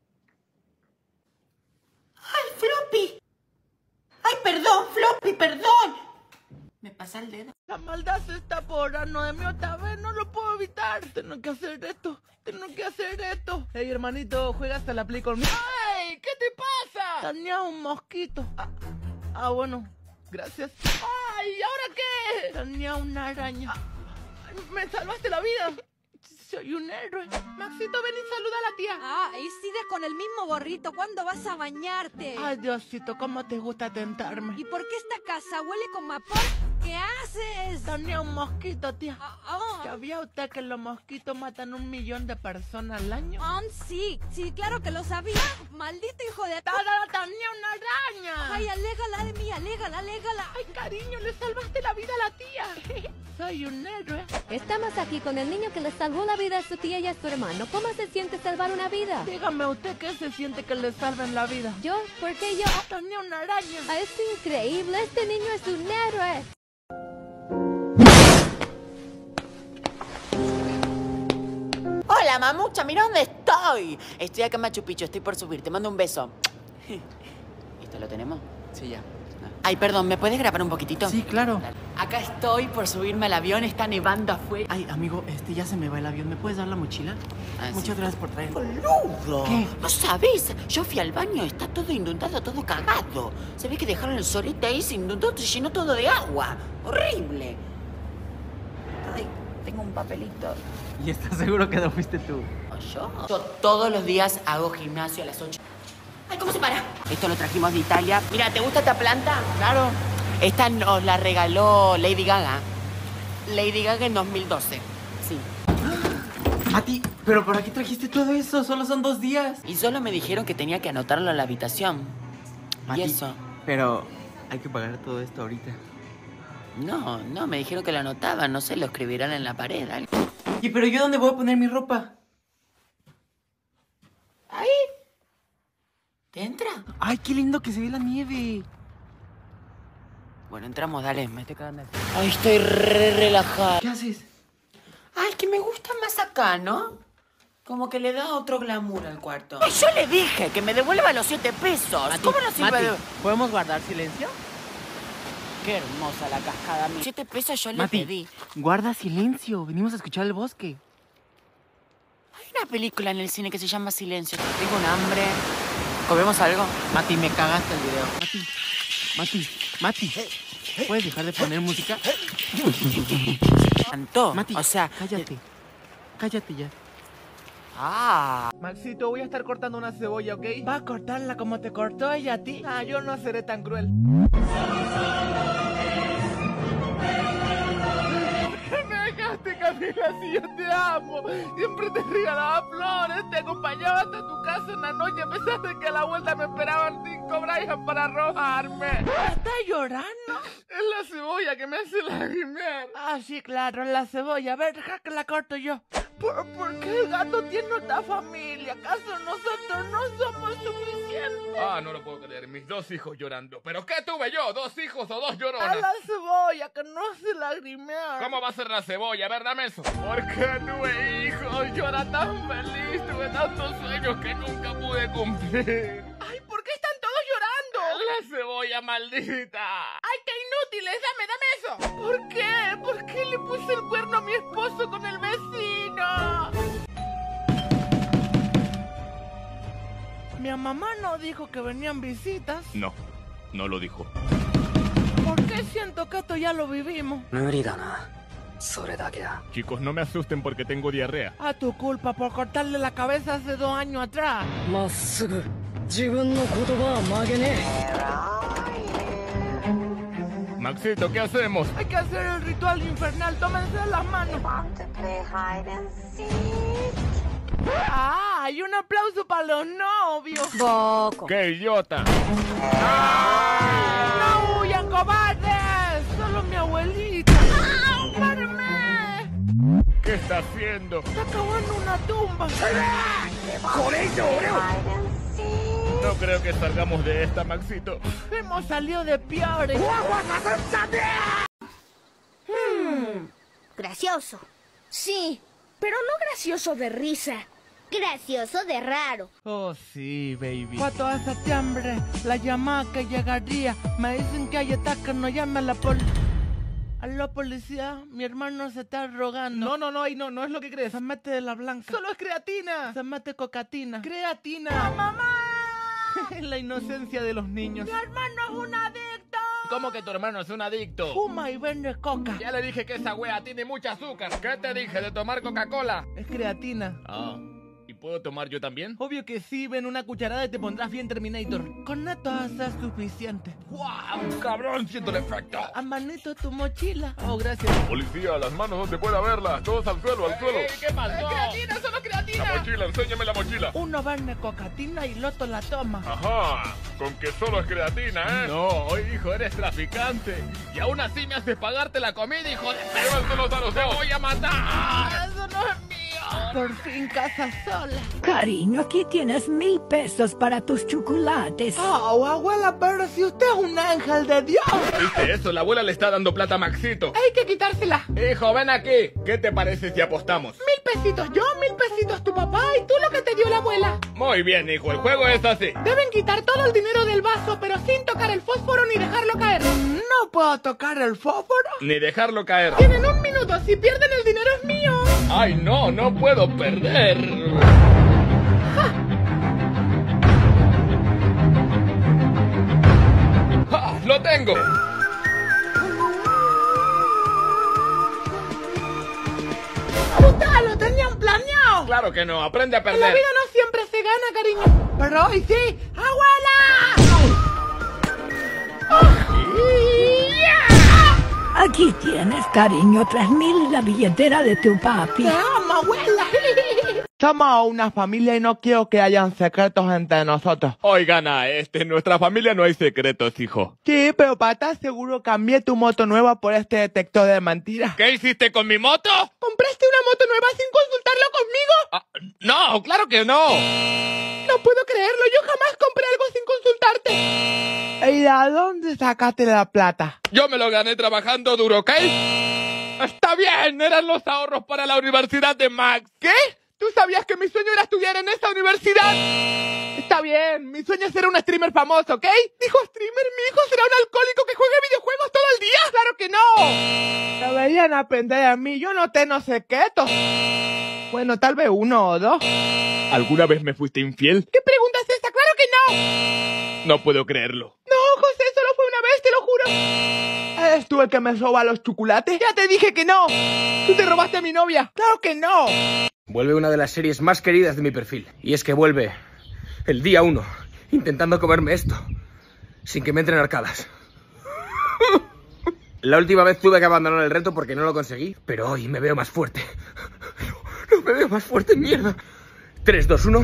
¡Ay, Floppy! ¡Ay, perdón, Floppy, perdón! ¿Me pasa el dedo? La maldad se está apoderando de mí otra vez, no lo puedo evitar. Tengo que hacer esto, tengo que hacer esto. Hey, hermanito, juega hasta la play conmigo. ¡Ay! ¿Qué te pasa? Tenía un mosquito. Ah, ah, bueno, gracias. ¡Ay! ¿Y ahora qué? Tenía una araña. Ay, me salvaste la vida. Soy un héroe. Maxito, ven y saluda a la tía. Ah, y sigues con el mismo gorrito. ¿Cuándo vas a bañarte? Ay, Diosito, ¿cómo te gusta tentarme? ¿Y por qué esta casa huele con vapor? ¿Qué haces? Tenía un mosquito, tía. Ah, ah. ¿Sabía usted que los mosquitos matan un millón de personas al año? Ah, sí, sí, claro que lo sabía. Maldito hijo de... ¡Tada, tenía una araña! Ay, alégala de mí, alégala, alégala. Ay, cariño, le salvaste la vida a la tía. soy un héroe. Estamos aquí con el niño que le salvó la vida a su tía y a su hermano. ¿Cómo se siente salvar una vida? Dígame usted qué se siente que le salven la vida. ¿Yo? ¿Por qué yo? Tenía una araña. Ah, es increíble, este niño es un héroe. Hola, mamucha, mira dónde estoy. Estoy acá en Machu Picchu, estoy por subir. Te mando un beso. ¿Esto lo tenemos? Sí, ya. Ay, perdón, ¿me puedes grabar un poquitito? Sí, claro. Acá estoy por subirme al avión, está nevando afuera. Ay, amigo, este ya se me va el avión. ¿Me puedes dar la mochila? Ah, Muchas sí. gracias por traer. ¡Boludo! ¿Qué? No sabes, yo fui al baño, está todo inundado, todo cagado. Se ve que dejaron el sorete ahí, se inundó, se llenó todo de agua. Horrible. Ay, tengo un papelito. ¿Y estás seguro que no fuiste tú? ¿Yo? Yo todos los días hago gimnasio a las ocho. Ay, ¿cómo se para? Esto lo trajimos de Italia. Mira, ¿te gusta esta planta? Claro. Esta nos la regaló Lady Gaga. Lady Gaga en dos mil doce. Sí. Mati, ¿pero por qué trajiste todo eso? Solo son dos días. Y solo me dijeron que tenía que anotarlo en la habitación. Mati, y eso. Pero hay que pagar todo esto ahorita. No, no, me dijeron que lo anotaban. No sé, lo escribirán en la pared. ¿eh? ¿Y pero yo dónde voy a poner mi ropa? Ahí. ¿Te entra? Ay, qué lindo que se ve la nieve. Bueno, entramos, dale, me estoy cagando. Ay, estoy re relajada. ¿Qué haces? Ay, que me gusta más acá, ¿no? Como que le da otro glamour al cuarto. Ay, yo le dije que me devuelva los siete pesos. Mati, ¿Cómo no sirve Mati, de...? ¿podemos guardar silencio? Qué hermosa la cascada. Siete pesos yo le Mati, pedí. guarda silencio. Venimos a escuchar el bosque. Hay una película en el cine que se llama Silencio. Tengo un hambre. ¿Comemos algo? Mati, me cagaste el video. Mati, Mati, Mati. ¿Puedes dejar de poner música? Cantó. Mati, o sea... cállate. Cállate ya. Ah. Maxito, voy a estar cortando una cebolla, ¿ok? ¿Va a cortarla como te cortó ella a ti? Ah, yo no seré tan cruel. Me dejaste, Camila, si yo te amo. Siempre te regalaba flores, te acompañaba hasta tu casa en la noche, a pesar de que a la vuelta me esperaban cinco Brian para arrojarme. ¿Estás llorando? Es la cebolla que me hace lagrimear. Ah, sí, claro, es la cebolla. A ver, deja que la corto yo. ¿Por, ¿Por qué el gato tiene otra familia? ¿Acaso nosotros no somos suficientes? Ah, no lo puedo creer, mis dos hijos llorando. ¿Pero qué tuve yo? ¿Dos hijos o dos lloronas? A la cebolla, que no se lagrimear. ¿Cómo va a ser la cebolla? A ver, dame eso. ¿Por qué tuve hijos? Yo era tan feliz, tuve tantos sueños que nunca pude cumplir. Ay, ¿por qué están todos llorando? La cebolla maldita. Ay, qué inútiles, dame, dame eso. ¿Por qué? ¿Por qué le puse el cuerno a mi esposo con el vecino? Mi mamá no dijo que venían visitas. No, no lo dijo. ¿Por qué siento que esto ya lo vivimos? Chicos, no me asusten porque tengo diarrea. A tu culpa por cortarle la cabeza hace dos años atrás. Maxito, ¿qué hacemos? Hay que hacer el ritual infernal, tómense las manos. ¡Ah! Y un aplauso para los novios. Boco. ¡Qué idiota! ¡No huyan, cobardes! Solo mi abuelita. ¡Ah! ¡Párame! ¿Qué está haciendo? Está cavando una tumba. No creo que salgamos de esta, Maxito. Hemos salido de peores. Hmm, gracioso. Sí, pero no gracioso de risa. Gracioso de raro. Oh, sí, baby. Cuatro a septiembre, la llamada que llegaría. Me dicen que hay ataque, no llame a la policía. Aló, policía, mi hermano se está rogando. No, no, no, y no, no es lo que crees. Se mete de la blanca. Solo es creatina. Se mete cocatina. Creatina. ¡Mamá! La inocencia de los niños. Mi hermano es un adicto. ¿Cómo que tu hermano es un adicto? Fuma y vende coca. Ya le dije que esa wea tiene mucha azúcar. ¿Qué te dije de tomar Coca-Cola? Es creatina. Ah. ¿Y puedo tomar yo también? Obvio que sí, ven una cucharada y te pondrás bien Terminator. Con esto va a ser suficiente. ¡Wow! ¡Cabrón! Siento el efecto. A manito tu mochila. Oh, gracias. Policía, las manos donde pueda verlas. Todos al suelo, al suelo. ¿Qué pasó? ¡Es creatina! ¡Solo creatina! La mochila, enséñame la mochila. Uno vende cocatina y el otro la toma. Ajá, con que solo es creatina, ¿eh? No, hijo, eres traficante. Y aún así me haces pagarte la comida, hijo de... Llévanselos a los ¡Te dos. voy a matar! Eso no es mío. Por fin casa sola. Cariño, aquí tienes mil pesos para tus chocolates. Oh, abuela, pero si usted es un ángel de Dios. ¿Viste eso? La abuela le está dando plata a Maxito. Hay que quitársela. Hijo, ven aquí. ¿Qué te parece si apostamos? Mil pesitos yo, mil pesitos tu papá y tú lo que te dio la abuela. Muy bien, hijo. El juego es así. Deben quitar todo el dinero del vaso, pero sin tocar el fósforo ni dejarlo caer. No puedo tocar el fósforo. Ni dejarlo caer. Tienen un minuto. Si pierden el dinero es mío. Ay, no, no puedo perder. ¡Ja! ¡Lo tengo! ¡Puta! ¡Lo tenían planeado! Claro que no, aprende a En la perder. vida no siempre se gana, cariño. Pero hoy sí. ¡Abuela! Aquí tienes, cariño, tres mil en la billetera de tu papi. ¡Te amo, abuela! Somos una familia y no quiero que hayan secretos entre nosotros. Oigan, a este, en nuestra familia no hay secretos, hijo. Sí, pero para estar seguro cambié tu moto nueva por este detector de mentiras. ¿Qué hiciste con mi moto? ¿Compraste una moto nueva sin consultarlo conmigo? Ah, no, claro que no. No puedo creerlo, yo jamás compré algo sin consultarte. ¿Y a dónde sacaste la plata? Yo me lo gané trabajando duro, ¿ok? Está bien, eran los ahorros para la universidad de Max. ¿Qué? ¿Tú sabías que mi sueño era estudiar en esa universidad? Está bien, mi sueño es ser un streamer famoso, ¿ok? Dijo streamer, mi hijo será un alcohólico que juegue videojuegos todo el día. ¡Claro que no! Deberían aprender a mí, yo no tengo secretos. Bueno, tal vez uno o dos. ¿Alguna vez me fuiste infiel? ¿Qué pregunta es esta? ¡Claro que no! No puedo creerlo. No, José, solo fue una vez, te lo juro. ¿Eres tú el que me roba los chocolates? ¡Ya te dije que no! ¡Tú te robaste a mi novia! ¡Claro que no! Vuelve una de las series más queridas de mi perfil. Y es que vuelve el día uno, intentando comerme esto, sin que me entren arcadas. La última vez tuve que abandonar el reto porque no lo conseguí, pero hoy me veo más fuerte. No, no me veo más fuerte, mierda. tres, dos, uno.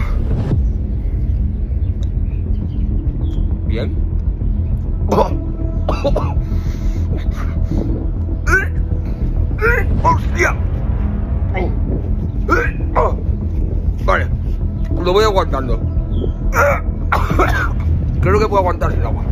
Bien. Oh. Oh. ¡Hostia! Oh. Vale, lo voy aguantando. Creo que puedo aguantar el agua.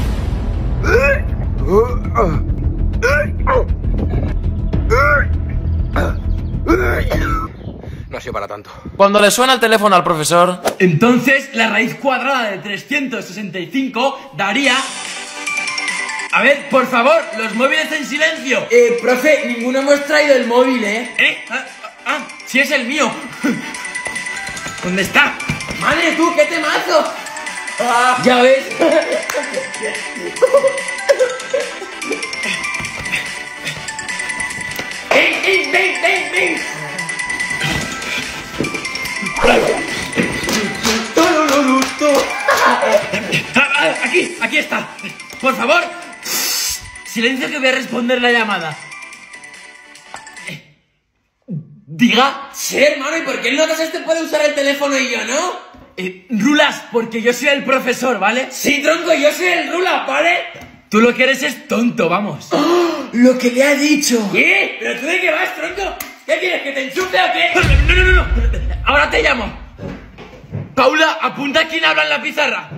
No ha sido para tanto. Cuando le suena el teléfono al profesor, entonces la raíz cuadrada de trescientos sesenta y cinco daría... A ver, por favor, los móviles en silencio. Eh, profe, ninguno hemos traído el móvil, ¿eh? ¿Eh? Ah, ah, sí es el mío. ¿Dónde está? Madre, tú, qué temazo. Ah, ya ves. ¡Ven, ven, ven, ven, ven! Aquí, aquí está. Por favor, silencio que voy a responder la llamada. Diga. Sí, hermano, ¿y por qué el notas este puede usar el teléfono y yo no? Eh, Rulas, porque yo soy el profesor, ¿vale? Sí, tronco, yo soy el Rulas, ¿vale? Tú lo que eres es tonto, vamos. ¡Oh! Lo que le ha dicho. ¿Qué? ¿Pero tú de qué vas, tronco? ¿Qué quieres, que te enchufe o qué? No, no, no, no. Ahora te llamo. Paula, apunta quién habla en la pizarra.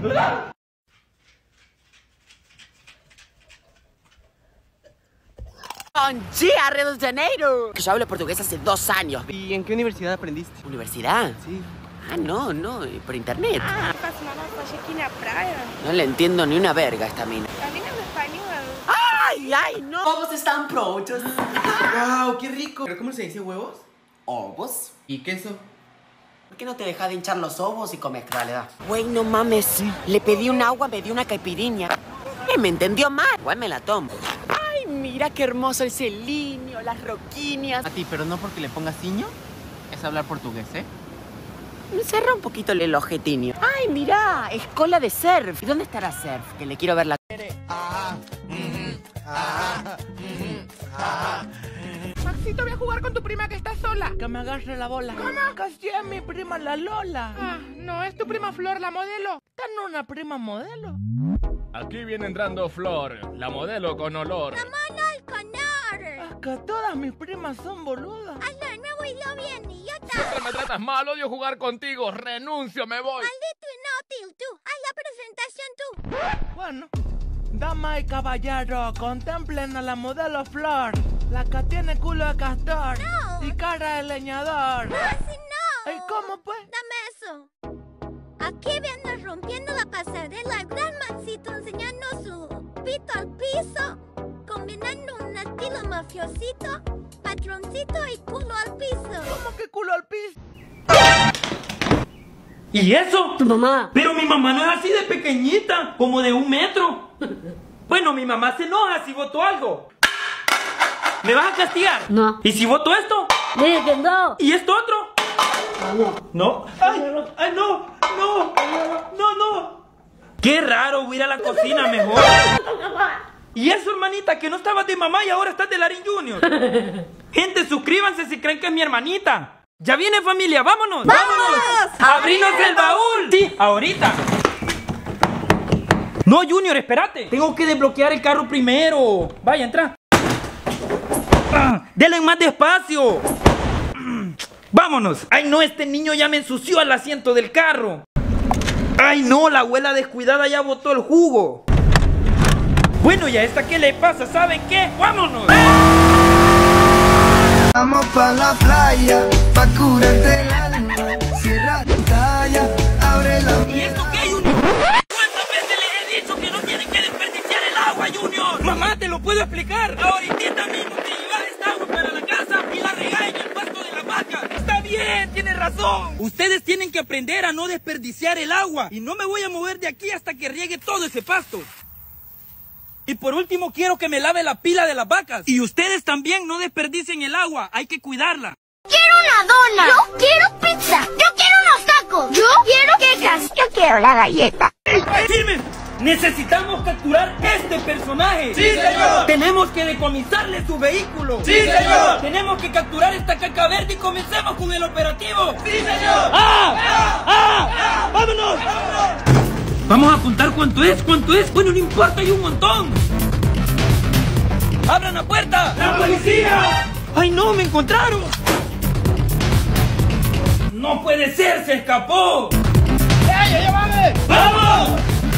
Bom dia, Rio de Janeiro. Que yo hablo portugués hace dos años. ¿Y en qué universidad aprendiste? ¿Universidad? Sí. Ah, no, no, por internet. Ah, faço uma massagem aqui na praia. No le entiendo ni una verga a esta mina. Também não español. ¡Ay, ay, no! Ovos están prontos. ¡Wow, qué rico! ¿Pero cómo se dice huevos? ¿Ovos? ¿Y queso? ¿Por qué no te dejas de hinchar los ovos y comes? Dale, da. Güey, no mames. Le pedí un agua, me dio una caipirinha. Eh, me entendió mal. Igual me la tomo. Ay, mira qué hermoso ese liño, las roquinias. A ti, pero no porque le pongas ciño, es hablar portugués, ¿eh? Me cerra un poquito el ojetinio. Ay, mira, escuela de surf. ¿Y dónde estará surf? Que le quiero ver la... Maxi, besito, voy a jugar con tu prima que está sola. Que me agarre la bola. ¿Cómo? Casi es mi prima la Lola. Ah, no, es tu prima Flor, la modelo. ¿Tan una prima modelo? Aquí viene entrando Flor, la modelo con olor. Mamá, no el color. Es que todas mis primas son boludas. Hazlo de nuevo y lo bien, idiota. Siempre me tratas mal, odio jugar contigo. Renuncio, me voy. Maldito inútil, tú. Haz la presentación tú. Bueno, dama y caballero, contemplen a la modelo Flor. La que tiene culo de castor. No. Y cara de leñador. No, así no. ¿Y cómo pues? Dame eso. Aquí viene rompiendo la pasarela el gran mancito enseñando su pito al piso, combinando un estilo mafiosito, patroncito y culo al piso. ¿Cómo que culo al piso? ¿Y eso? Tu mamá. Pero mi mamá no es así de pequeñita, como de un metro. Bueno, mi mamá se enoja si voto algo. ¿Me vas a castigar? No. ¿Y si voto esto? Dije que no. ¿Y esto otro? No. ¿No? ¡Ay! ¡Ay, no! ¡No! ¡No, no! ¡Qué raro! Voy a ir a la cocina mejor. ¿Y eso, hermanita? Que no estabas de mamá y ahora estás de Larín Junior. Gente, suscríbanse si creen que es mi hermanita. ¡Ya viene, familia! ¡Vámonos! ¡Vámonos! ¡Abrinos el baúl! Sí, ahorita. No, Junior, espérate. Tengo que desbloquear el carro primero. Vaya, entra. Ah, denle más despacio. ¡Vámonos! ¡Ay, no! Este niño ya me ensució el asiento del carro. ¡Ay, no! La abuela descuidada ya botó el jugo. Bueno, ¿y a esta qué le pasa? ¿Saben qué? ¡Vámonos! Vamos pa' la playa, pa' curarte el alma. Cierra tu talla, abre la... ¿Y esto qué, Junior? ¿Cuántas veces les he dicho que no tienen que desperdiciar el agua, Junior? Mamá, te lo puedo explicar. Ahorita mismo te llevas esta agua para la casa y la regas en el pasto de la vaca. Está bien, tienes razón. Ustedes tienen que aprender a no desperdiciar el agua. Y no me voy a mover de aquí hasta que riegue todo ese pasto. Y por último quiero que me lave la pila de las vacas. Y ustedes también no desperdicien el agua, hay que cuidarla. Quiero una dona. Yo quiero pizza. Yo quiero unos tacos. Yo quiero quejas. Yo quiero la galleta. ¡Firme! Necesitamos capturar este personaje. ¡Sí, señor! Tenemos que decomisarle su vehículo. ¡Sí, señor! Tenemos que capturar esta caca verde y comencemos con el operativo. ¡Sí, señor! ¡Ah! ¡Ah! ¡Ah! ¡Vámonos! ¡Vámonos! Vamos a contar cuánto es, cuánto es. Bueno, no importa, hay un montón. ¡Abran la puerta! ¡La policía! ¡Ay, no! ¡Me encontraron! ¡No puede ser! ¡Se escapó! ¡Ey, ya vale! ¡Vamos!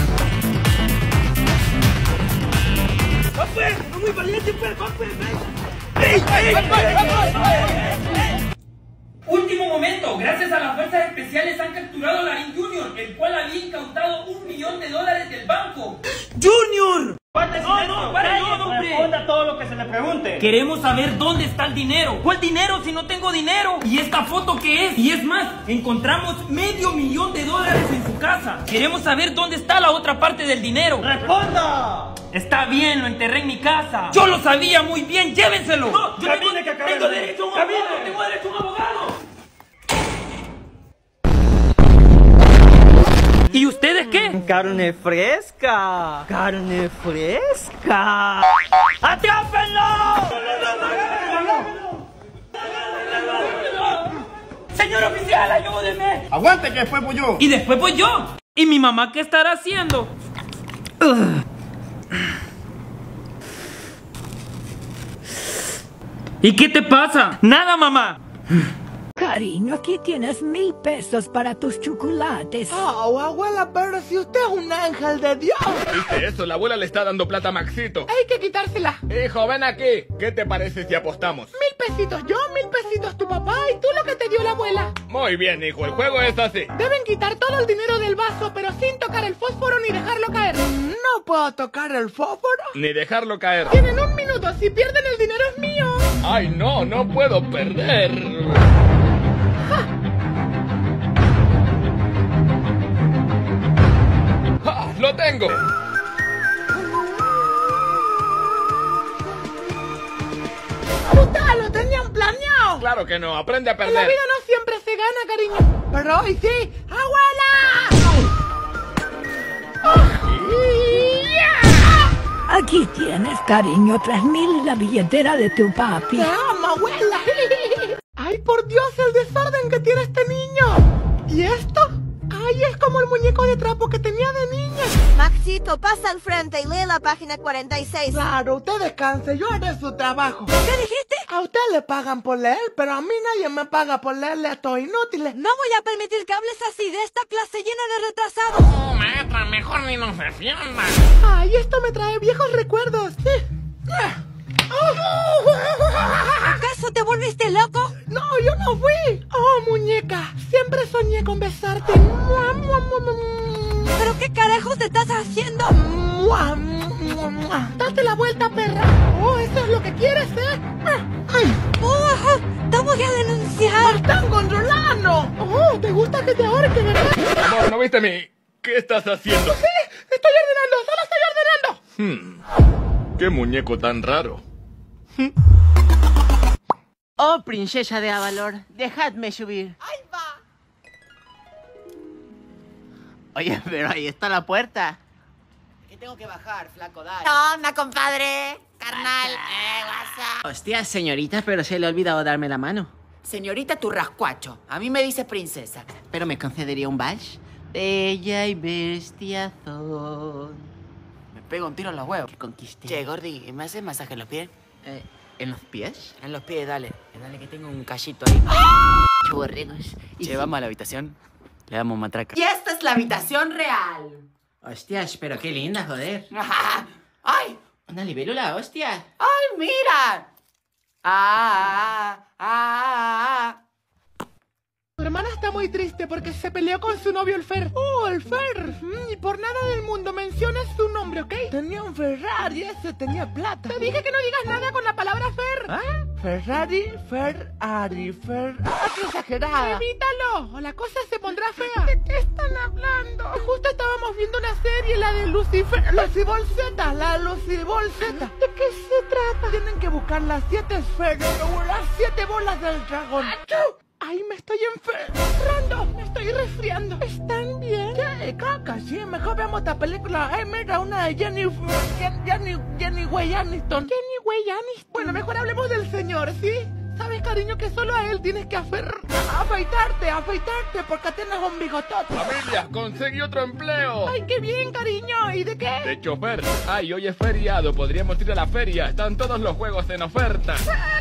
¡Va pues! ¡No muy valiente, pues! ¡Va pues! ¡Ey! ¡Ey! Último momento, gracias a las fuerzas especiales han capturado a Larín Junior, el cual había incautado un millón de dólares del banco. ¡Junior! No, no, para no, hombre. Responda todo lo que se le pregunte. Queremos saber dónde está el dinero. ¿Cuál dinero si no tengo dinero? ¿Y esta foto qué es? Y es más, encontramos medio millón de dólares en su casa. Queremos saber dónde está la otra parte del dinero. ¡Responda! Está bien, lo enterré en mi casa. Yo lo sabía muy bien, llévenselo. No, yo tengo, que tengo derecho a un abogado. Tengo derecho a un abogado. ¿Y ustedes qué? Carne fresca. Carne fresca. ¡Atrápenlo! Señor oficial, ayúdeme. Aguante que después voy yo. Y después voy yo. ¿Y mi mamá qué estará haciendo? Ugh. ¿Y qué te pasa? Nada, mamá. Cariño, aquí tienes mil pesos para tus chocolates. Oh, abuela, pero si usted es un ángel de Dios. ¿Viste eso? La abuela le está dando plata a Maxito. Hay que quitársela. Hijo, ven aquí. ¿Qué te parece si apostamos? Mil pesitos yo, mil pesitos tu papá y tú lo que te dio la abuela. Muy bien, hijo. El juego es así. Deben quitar todo el dinero del vaso, pero sin tocar el fósforo ni dejarlo caer. No puedo tocar el fósforo. Ni dejarlo caer. Tienen un minuto. Si pierden el dinero es mío. Ay, no, no puedo perder. ¡Ah, lo tengo! ¡Puta, lo tenían planeado! Claro que no, aprende a perder. En la vida no siempre se gana, cariño. Pero hoy sí. ¡Abuela! Aquí Aquí tienes, cariño, tres mil en la billetera de tu papi. ¡Te amo, abuela! ¡Ay, por Dios, el desorden que tiene este niño! ¿Y esto? ¡Ay, es como el muñeco de trapo que tenía de niña! Maxito, pasa al frente y lee la página cuarenta y seis. Claro, usted descanse, yo haré su trabajo. ¿Qué dijiste? A usted le pagan por leer, pero a mí nadie me paga por leerle a estos inútiles. No voy a permitir que hables así de esta clase llena de retrasados. Oh, maestra, mejor ni nos defienda. Ay, esto me trae viejos recuerdos. ¿Acaso te volviste loco? No, yo no fui. Oh, muñeca, siempre soñé con besarte. ¿Pero qué carajos te estás haciendo? Date la vuelta, perra. Oh, eso es lo que quieres, ¿eh? Ay. Oh, te voy a denunciar. ¡Me están controlando! Oh, ¿te gusta que te ahorque, verdad? Amor, ¿no viste a mí? ¿Qué estás haciendo? Sí, estoy ordenando, solo estoy ordenando. Hmm. ¿Qué muñeco tan raro? Oh, princesa de Avalor, dejadme subir. ¡Ahí va! Oye, pero ahí está la puerta. Que tengo que bajar, flaco, dale. ¿Qué onda, compadre? Carnal, eh, WhatsApp. Hostia, señorita, pero se le ha olvidado darme la mano. Señorita tu rascuacho, a mí me dice princesa. ¿Pero me concedería un bash? Bella y bestiazón. Me pego un tiro en los huevos. Que conquisté. Che, Gordi, ¿me haces masaje en los pies? Eh, ¿En los pies? En los pies, dale. Dale que tengo un callito ahí. ¡Ah! Chuborregos. Che, vamos a la habitación. Le damos matraca. Y esta es la habitación real. Hostias, pero qué linda, joder. ¡Ay! Una libélula, hostia. ¡Ay, mira! ¡Ah! ¡Ah! ¡Ah! Tu hermana está muy triste porque se peleó con su novio el Fer. ¡Oh, el Fer! Y por nada del mundo menciones su nombre, ¿ok? Tenía un Ferrari, ese tenía plata. Te dije que no digas nada con la palabra Fer. ¿Ah? Ferrari, Ferrari, Fer... ¡Ah, qué exagerada! ¡Evítalo! O la cosa se pondrá fea. ¿De qué están hablando? Justo estábamos viendo una serie, la de Lucifer... Lucibol Z, la Lucibol Z. ¿De qué se trata? Tienen que buscar las siete esferas, las siete bolas del dragón. ¡Achú! ¡Ay, me estoy enfermando! ¡Me estoy resfriando! ¿Están bien? ¿Qué? Caca, sí, mejor veamos esta película. Ay, mira, una de Jenny... Jenny... Jenny Way Aniston. Jenny Way Aniston. Bueno, mejor hablemos del señor, ¿sí? ¿Sabes, cariño, que solo a él tienes que afer... afeitarte, afeitarte, porque tienes un bigotote? ¡Familia, conseguí otro empleo! ¡Ay, qué bien, cariño! ¿Y de qué? De chofer. Ay, hoy es feriado, podríamos ir a la feria. Están todos los juegos en oferta.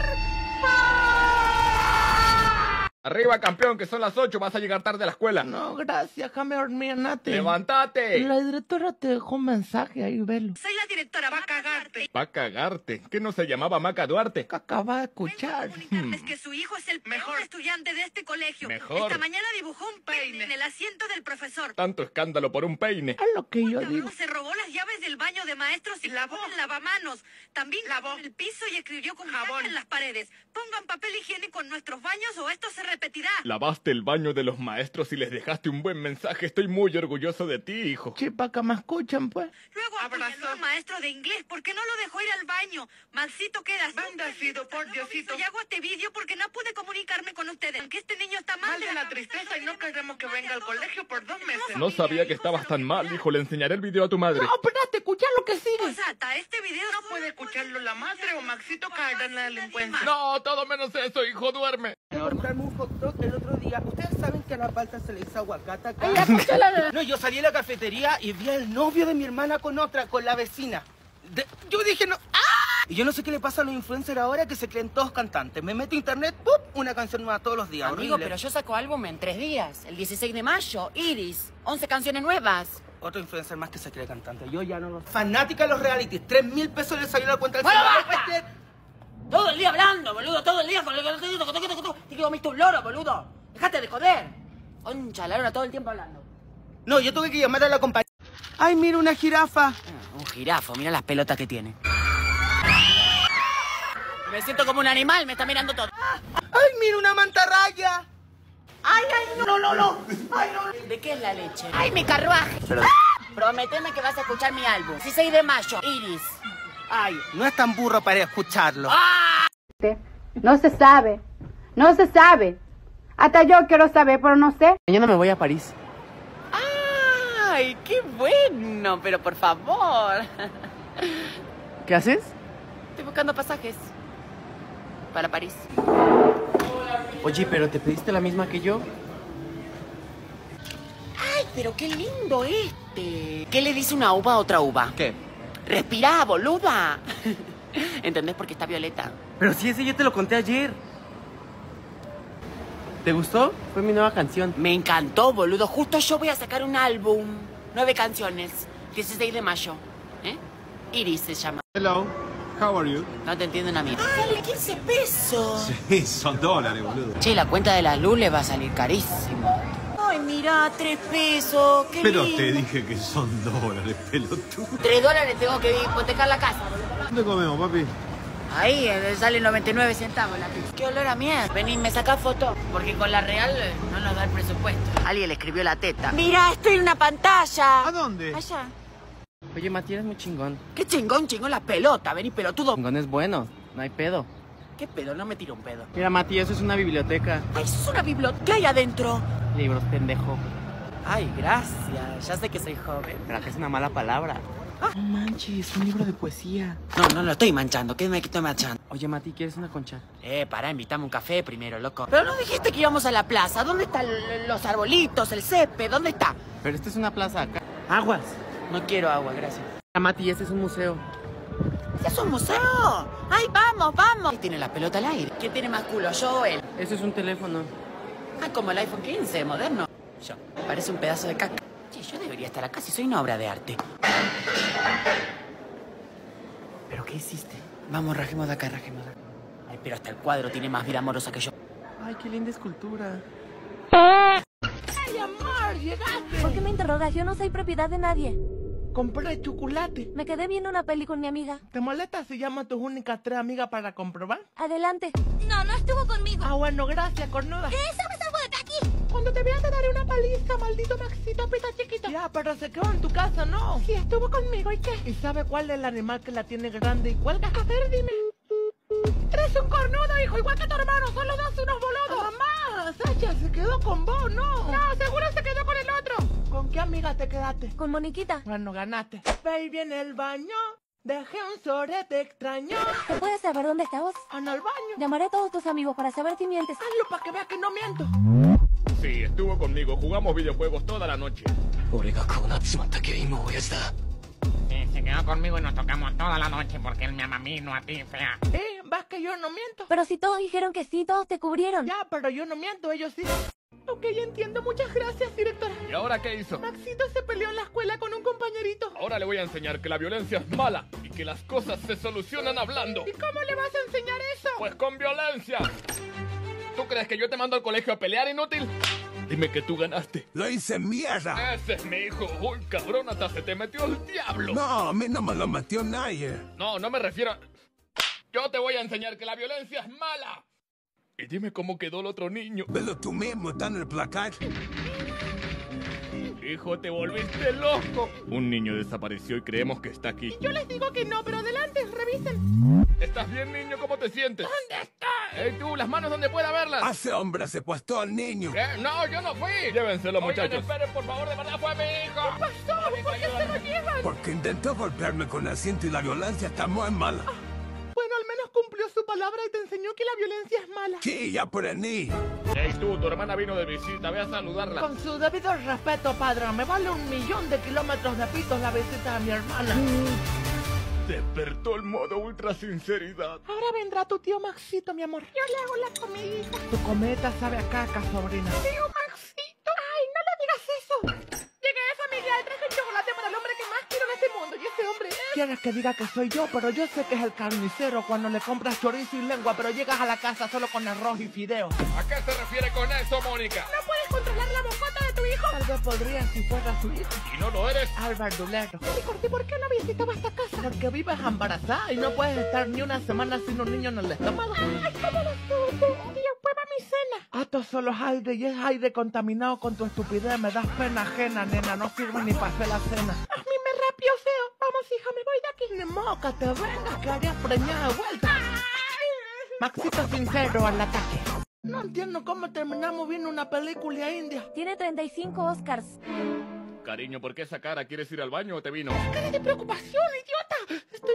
Arriba, campeón, que son las ocho, vas a llegar tarde a la escuela. No, gracias, déjame dormir, Nati. ¡Levántate! La directora te dejó un mensaje, ahí, velo. Soy la directora, va a cagarte. Va a cagarte. ¿Qué no se llamaba Maca Duarte? Que acaba de escuchar. Hmm. Es que su hijo es el mejor estudiante de este colegio. Mejor. Esta mañana dibujó un peine en el asiento del profesor. Tanto escándalo por un peine. Es lo que yo digo. Se robó las llaves del baño de maestros y lavó el lavamanos. También lavó el piso y escribió con jabón en las paredes. Pongan papel higiénico en nuestros baños o esto se repetirá. Lavaste el baño de los maestros y les dejaste un buen mensaje. Estoy muy orgulloso de ti, hijo. Chipa, que me escuchan, pues. Luego abrazó al maestro de inglés. ¿Por qué no lo dejó ir al baño? Maxito queda así. Bendecido por Diosito. Y hago este vídeo porque no pude comunicarme con ustedes. Aunque este niño está mal, mal de la tristeza y no queremos que venga al colegio por dos meses. No sabía que estabas tan mal, hijo. Le enseñaré el video a tu madre. No, espérate, escucha lo que sigue. Posata, este video no puede escucharlo la madre o Maxito caerá en la delincuencia. No, todo menos eso, hijo, duerme. Comprarme un hot dog el otro día. ¿Ustedes saben que a la palta se le hizo aguacate acá? Ay, escúchala. No, yo salí a la cafetería y vi al novio de mi hermana con otra, con la vecina. De... Yo dije, no... ¡Ah! Y yo no sé qué le pasa a los influencers ahora que se creen todos cantantes. Me meto a internet, ¡pum! Una canción nueva todos los días. Amigo, horrible. pero yo saco álbum en tres días. El dieciséis de mayo, Iris. once canciones nuevas. Otro influencer más que se cree cantante. Yo ya no lo... Fanática de los realities. tres mil pesos le salió la cuenta del ¡Bueno, celular. basta! Todo el día hablando, boludo. Todo el día con el... Te quiero comiste un loro, boludo. Dejate de joder. Concha, la lora todo el tiempo hablando. No, yo tuve que llamar a la compañía. ¡Ay, mira una jirafa! Ah, un jirafo, mira las pelotas que tiene. Me siento como un animal, me está mirando todo. ¡Ay, mira una mantarraya! ¡Ay, ay, no, no, no! ¡Ay, no! ¿De qué es la leche? ¡Ay, mi carruaje! Pero... Prometeme que vas a escuchar mi álbum. dieciséis de mayo, Iris. ¡Ay, no es tan burro para escucharlo! ¡Ah! No se sabe, no se sabe. Hasta yo quiero saber, pero no sé. Mañana me voy a París. ¡Ay, qué bueno! Pero por favor. ¿Qué haces? Estoy buscando pasajes. Para París. Oye, pero ¿te pediste la misma que yo? ¡Ay, pero qué lindo este! ¿Qué le dice una uva a otra uva? ¿Qué? ¡Respira, boluda! ¿Entendés por qué está violeta? Pero si ese yo te lo conté ayer. ¿Te gustó? Fue mi nueva canción. Me encantó, boludo. Justo yo voy a sacar un álbum. Nueve canciones. dieciséis de mayo. ¿Eh? Iris se llama. Hello, how are you? No te entiendo una mierda. ¡Ay, quince pesos! Sí, son dólares, boludo. Che, la cuenta de la luz le va a salir carísimo. Ay, mira, tres pesos. Qué Pero lindo. te dije que son dólares, pelotudo. Tres dólares tengo que hipotecar la casa, boludo. ¿Dónde comemos, papi? Ahí, eh, sale noventa y nueve centavos la pizza. Qué olor a mierda. Vení, me sacás foto. Porque con la real eh, no nos da el presupuesto. Alguien le escribió la teta. Mira, estoy en una pantalla. ¿A dónde? Allá. Oye, Mati, eres muy chingón. ¿Qué chingón, chingón la pelota? Vení, pelotudo. Chingón es bueno, no hay pedo. ¿Qué pedo? No me tiro un pedo. Mira, Mati, eso es una biblioteca. Ay, eso es una biblioteca. ¿Qué hay adentro? Libros, pendejo. Ay, gracias. Ya sé que soy joven. Pero que es una mala palabra. Ah. No manches, un libro de poesía. No, no lo estoy manchando. ¿Qué me estoy manchando? Oye, Mati, ¿quieres una concha? Eh, pará, invítame un café primero, loco. Pero no dijiste que íbamos a la plaza. ¿Dónde están los arbolitos, el césped? ¿Dónde está? Pero esta es una plaza acá. Aguas. No quiero agua, gracias. Ah, Mati, este es un museo. ¿Este es un museo? ¡Ay, vamos, vamos! ¿Quién tiene la pelota al aire? ¿Quién tiene más culo, yo o él? Eso es un teléfono. Ah, como el iPhone quince, moderno. Yo. Parece un pedazo de caca. Che, yo debería estar acá si soy una obra de arte. ¿Pero qué hiciste? Vamos, rajemos de acá, rajemos de acá. Ay, pero hasta el cuadro tiene más vida amorosa que yo. Ay, qué linda escultura. ¡Ay, amor! ¡Llegaste! ¿Por qué me interrogas? Yo no soy propiedad de nadie. Compré chocolate. Me quedé viendo una peli con mi amiga. ¿Te molesta si llamo a tus únicas tres amigas para comprobar? Adelante. No, no estuvo conmigo. Ah, bueno, gracias, cornuda. ¿Qué? ¿Sabes algo de aquí? Cuando te vea te daré una paliza, maldito Maxito pita chiquito. Ya, pero se quedó en tu casa, ¿no? Sí, estuvo conmigo, ¿y qué? ¿Y sabe cuál es el animal que la tiene grande y cuelga? A ver, dime. Eres un cornudo, hijo, igual que tu hermano, son los dos unos boludos. Mamá, Sacha se quedó con vos, ¿no? No, seguro se quedó con el otro. ¿Con qué amiga te quedaste? Con Moniquita. Bueno, ganaste. Baby en el baño, dejé un sorete extraño. ¿Te puedes saber dónde estabas? En el baño. Llamaré a todos tus amigos para saber si mientes. Hazlo para que veas que no miento. Sí, estuvo conmigo. Jugamos videojuegos toda la noche. Sí, se quedó conmigo y nos tocamos toda la noche porque él me ama a mí, no a ti, fea. Eh, vas que yo no miento. Pero si todos dijeron que sí, todos te cubrieron. Ya, pero yo no miento, ellos sí. Ok, entiendo. Muchas gracias, directora. ¿Y ahora qué hizo? Maxito se peleó en la escuela con un compañerito. Ahora le voy a enseñar que la violencia es mala y que las cosas se solucionan hablando. ¿Y cómo le vas a enseñar eso? Pues con violencia. ¿Tú crees que yo te mando al colegio a pelear, inútil? Dime que tú ganaste. Lo hice mierda. Ese es mi hijo. Uy, cabrón, hasta se te metió el diablo. No, a mí no me lo metió nadie. No, no me refiero a... Yo te voy a enseñar que la violencia es mala. Y dime cómo quedó el otro niño. Velo tú mismo, está en el placar. Hijo, te volviste loco. Un niño desapareció y creemos que está aquí. Yo les digo que no, pero adelante, revisen. ¿Estás bien, niño? ¿Cómo te sientes? ¿Dónde está? ¡Ey, tú! ¡Las manos donde pueda verlas! Hace hombre se puestó al niño. ¿Qué? ¡No, yo no fui! Llévenselo, Oigan, muchachos. esperen, por favor, de verdad fue mi hijo. ¿Qué pasó? ¿Por qué se lo llevan? Porque intentó golpearme con el cinto y la violencia está muy mala. Ah, bueno, al menos cumplió su palabra y te enseñó que la violencia es mala. Sí, ya aprendí. Ey, tú, tu hermana vino de visita, ve a saludarla. Con su debido respeto, padre, me vale un millón de kilómetros de pitos la visita de mi hermana. Despertó el modo ultra sinceridad. Ahora vendrá tu tío Maxito, mi amor. Yo le hago la comidita. Tu cometa sabe a caca, sobrina. Tío Maxito. Ay, no le digas eso. Llegué, familia, y traje el chocolate para el hombre que más quiero en este mundo. Y ese hombre es... Quieres que diga que soy yo, pero yo sé que es el carnicero cuando le compras chorizo y lengua, pero llegas a la casa solo con arroz y fideos. ¿A qué se refiere con eso, Mónica? ¿No puedes controlar la bocota de tu hijo? Tal vez podría si fuera su hijo. ¿Y no lo eres? Álvaro Dulero. ¿Y Corti, por qué no visitaba esta casa? Porque vives embarazada y no puedes estar ni una semana sin un niño en el estómago. Ay, ¿cómo lo supo? Tío, prueba mi cena. Ah, esto solo es aire y es aire contaminado con tu estupidez. Me das pena ajena, nena. No sirve ni para hacer la cena. Hazme rápido, feo. Vamos, hija, me voy de aquí. Ni moca, te vengas, que harías preñada de vuelta. Maxito sincero al ataque. No entiendo cómo terminamos viendo una película india. Tiene treinta y cinco Oscars. Cariño, ¿por qué esa cara? ¿Quieres ir al baño o te vino? ¡Cara de preocupación, idiota! Estoy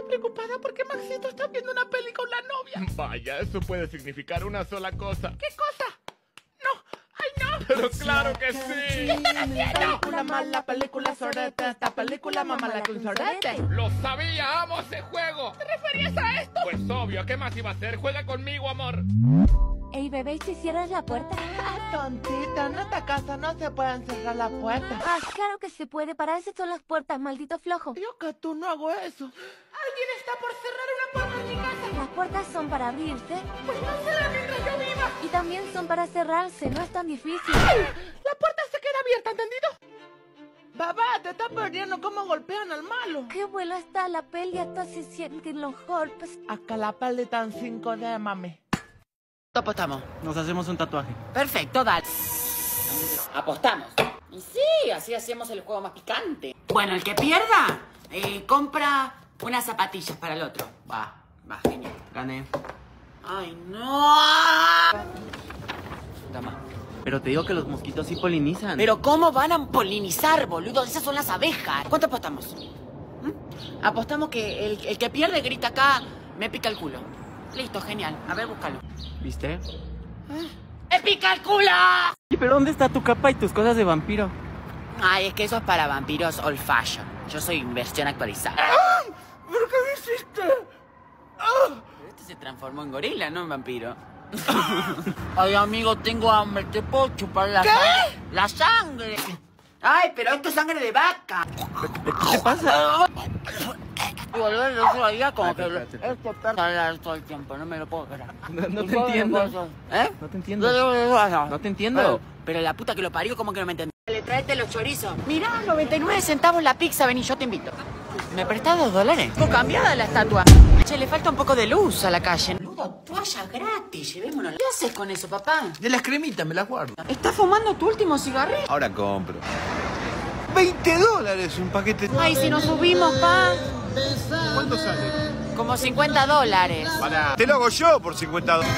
preocupada porque Maxito está viendo una peli con la novia. Vaya, eso puede significar una sola cosa. ¿Qué cosa? No, ay no. Pero claro que sí. ¿Qué están haciendo? Película mala, película sorete, esta película mamala con sorete. Lo sabía, amo ese juego. ¿Te referías a esto? Pues obvio, ¿qué más iba a hacer? Juega conmigo, amor. Ey, bebé, ¿y si cierras la puerta? Ah, tontita, en esta casa no se pueden cerrar la puerta. Ah, claro que se puede, para eso son las puertas, maldito flojo. Yo que tú no hago eso. ¿Alguien está por cerrar una puerta en mi casa? Las puertas son para abrirse. Pues no será mientras yo viva. Y también son para cerrarse, no es tan difícil. La puerta se queda abierta, ¿entendido? Babá, te estás perdiendo cómo golpean al malo. Qué buena está la peli, hasta se sienten los golpes. Acá la peli tan cinco D, mami. Apostamos. Nos hacemos un tatuaje. Perfecto, dale. Apostamos. Y sí, así hacemos el juego más picante. Bueno, el que pierda, eh, compra unas zapatillas para el otro. Va, va, genial. Gané. Ay, no. Toma. Pero te digo que los mosquitos sí polinizan. Pero ¿cómo van a polinizar, boludo? Esas son las abejas. ¿Cuánto apostamos? ¿Mm? Apostamos que el, el que pierde grita acá, me pica el culo. Listo, genial. A ver, búscalo. ¿Viste? ¡Me pica el culo! ¿Pero dónde está tu capa y tus cosas de vampiro? Ay, es que eso es para vampiros old fashion. Yo soy versión actualizada. ¡Ah! ¿Pero qué hiciste? ¡Ah! Pero este se transformó en gorila, no en vampiro. Ay, amigo, tengo hambre. ¿Te puedo chupar la ¿Qué? sangre? ¡La sangre! Ay, pero esto es sangre de vaca. ¿Qué te pasa? Volver el otro día como que esto está hablar todo el tiempo, no me lo puedo creer. No, no te entiendo. ¿Eh? No te entiendo. No te entiendo. Pero, pero la puta que lo parió, como que no me entendí. Le traete los chorizos. Mirá, noventa y nueve centavos la pizza, vení, yo te invito. ¿Me prestás dos dólares? Poco cambiada la estatua. Che, le falta un poco de luz a la calle. Boludo, toalla gratis, llevémonos. ¿Qué haces con eso, papá? De las cremitas me las guardo. ¿Estás fumando tu último cigarrillo? Ahora compro. veinte dólares un paquete. Ay, si nos subimos, pa. ¿Cuánto sale? Como cincuenta dólares. Para. Te lo hago yo por cincuenta dólares.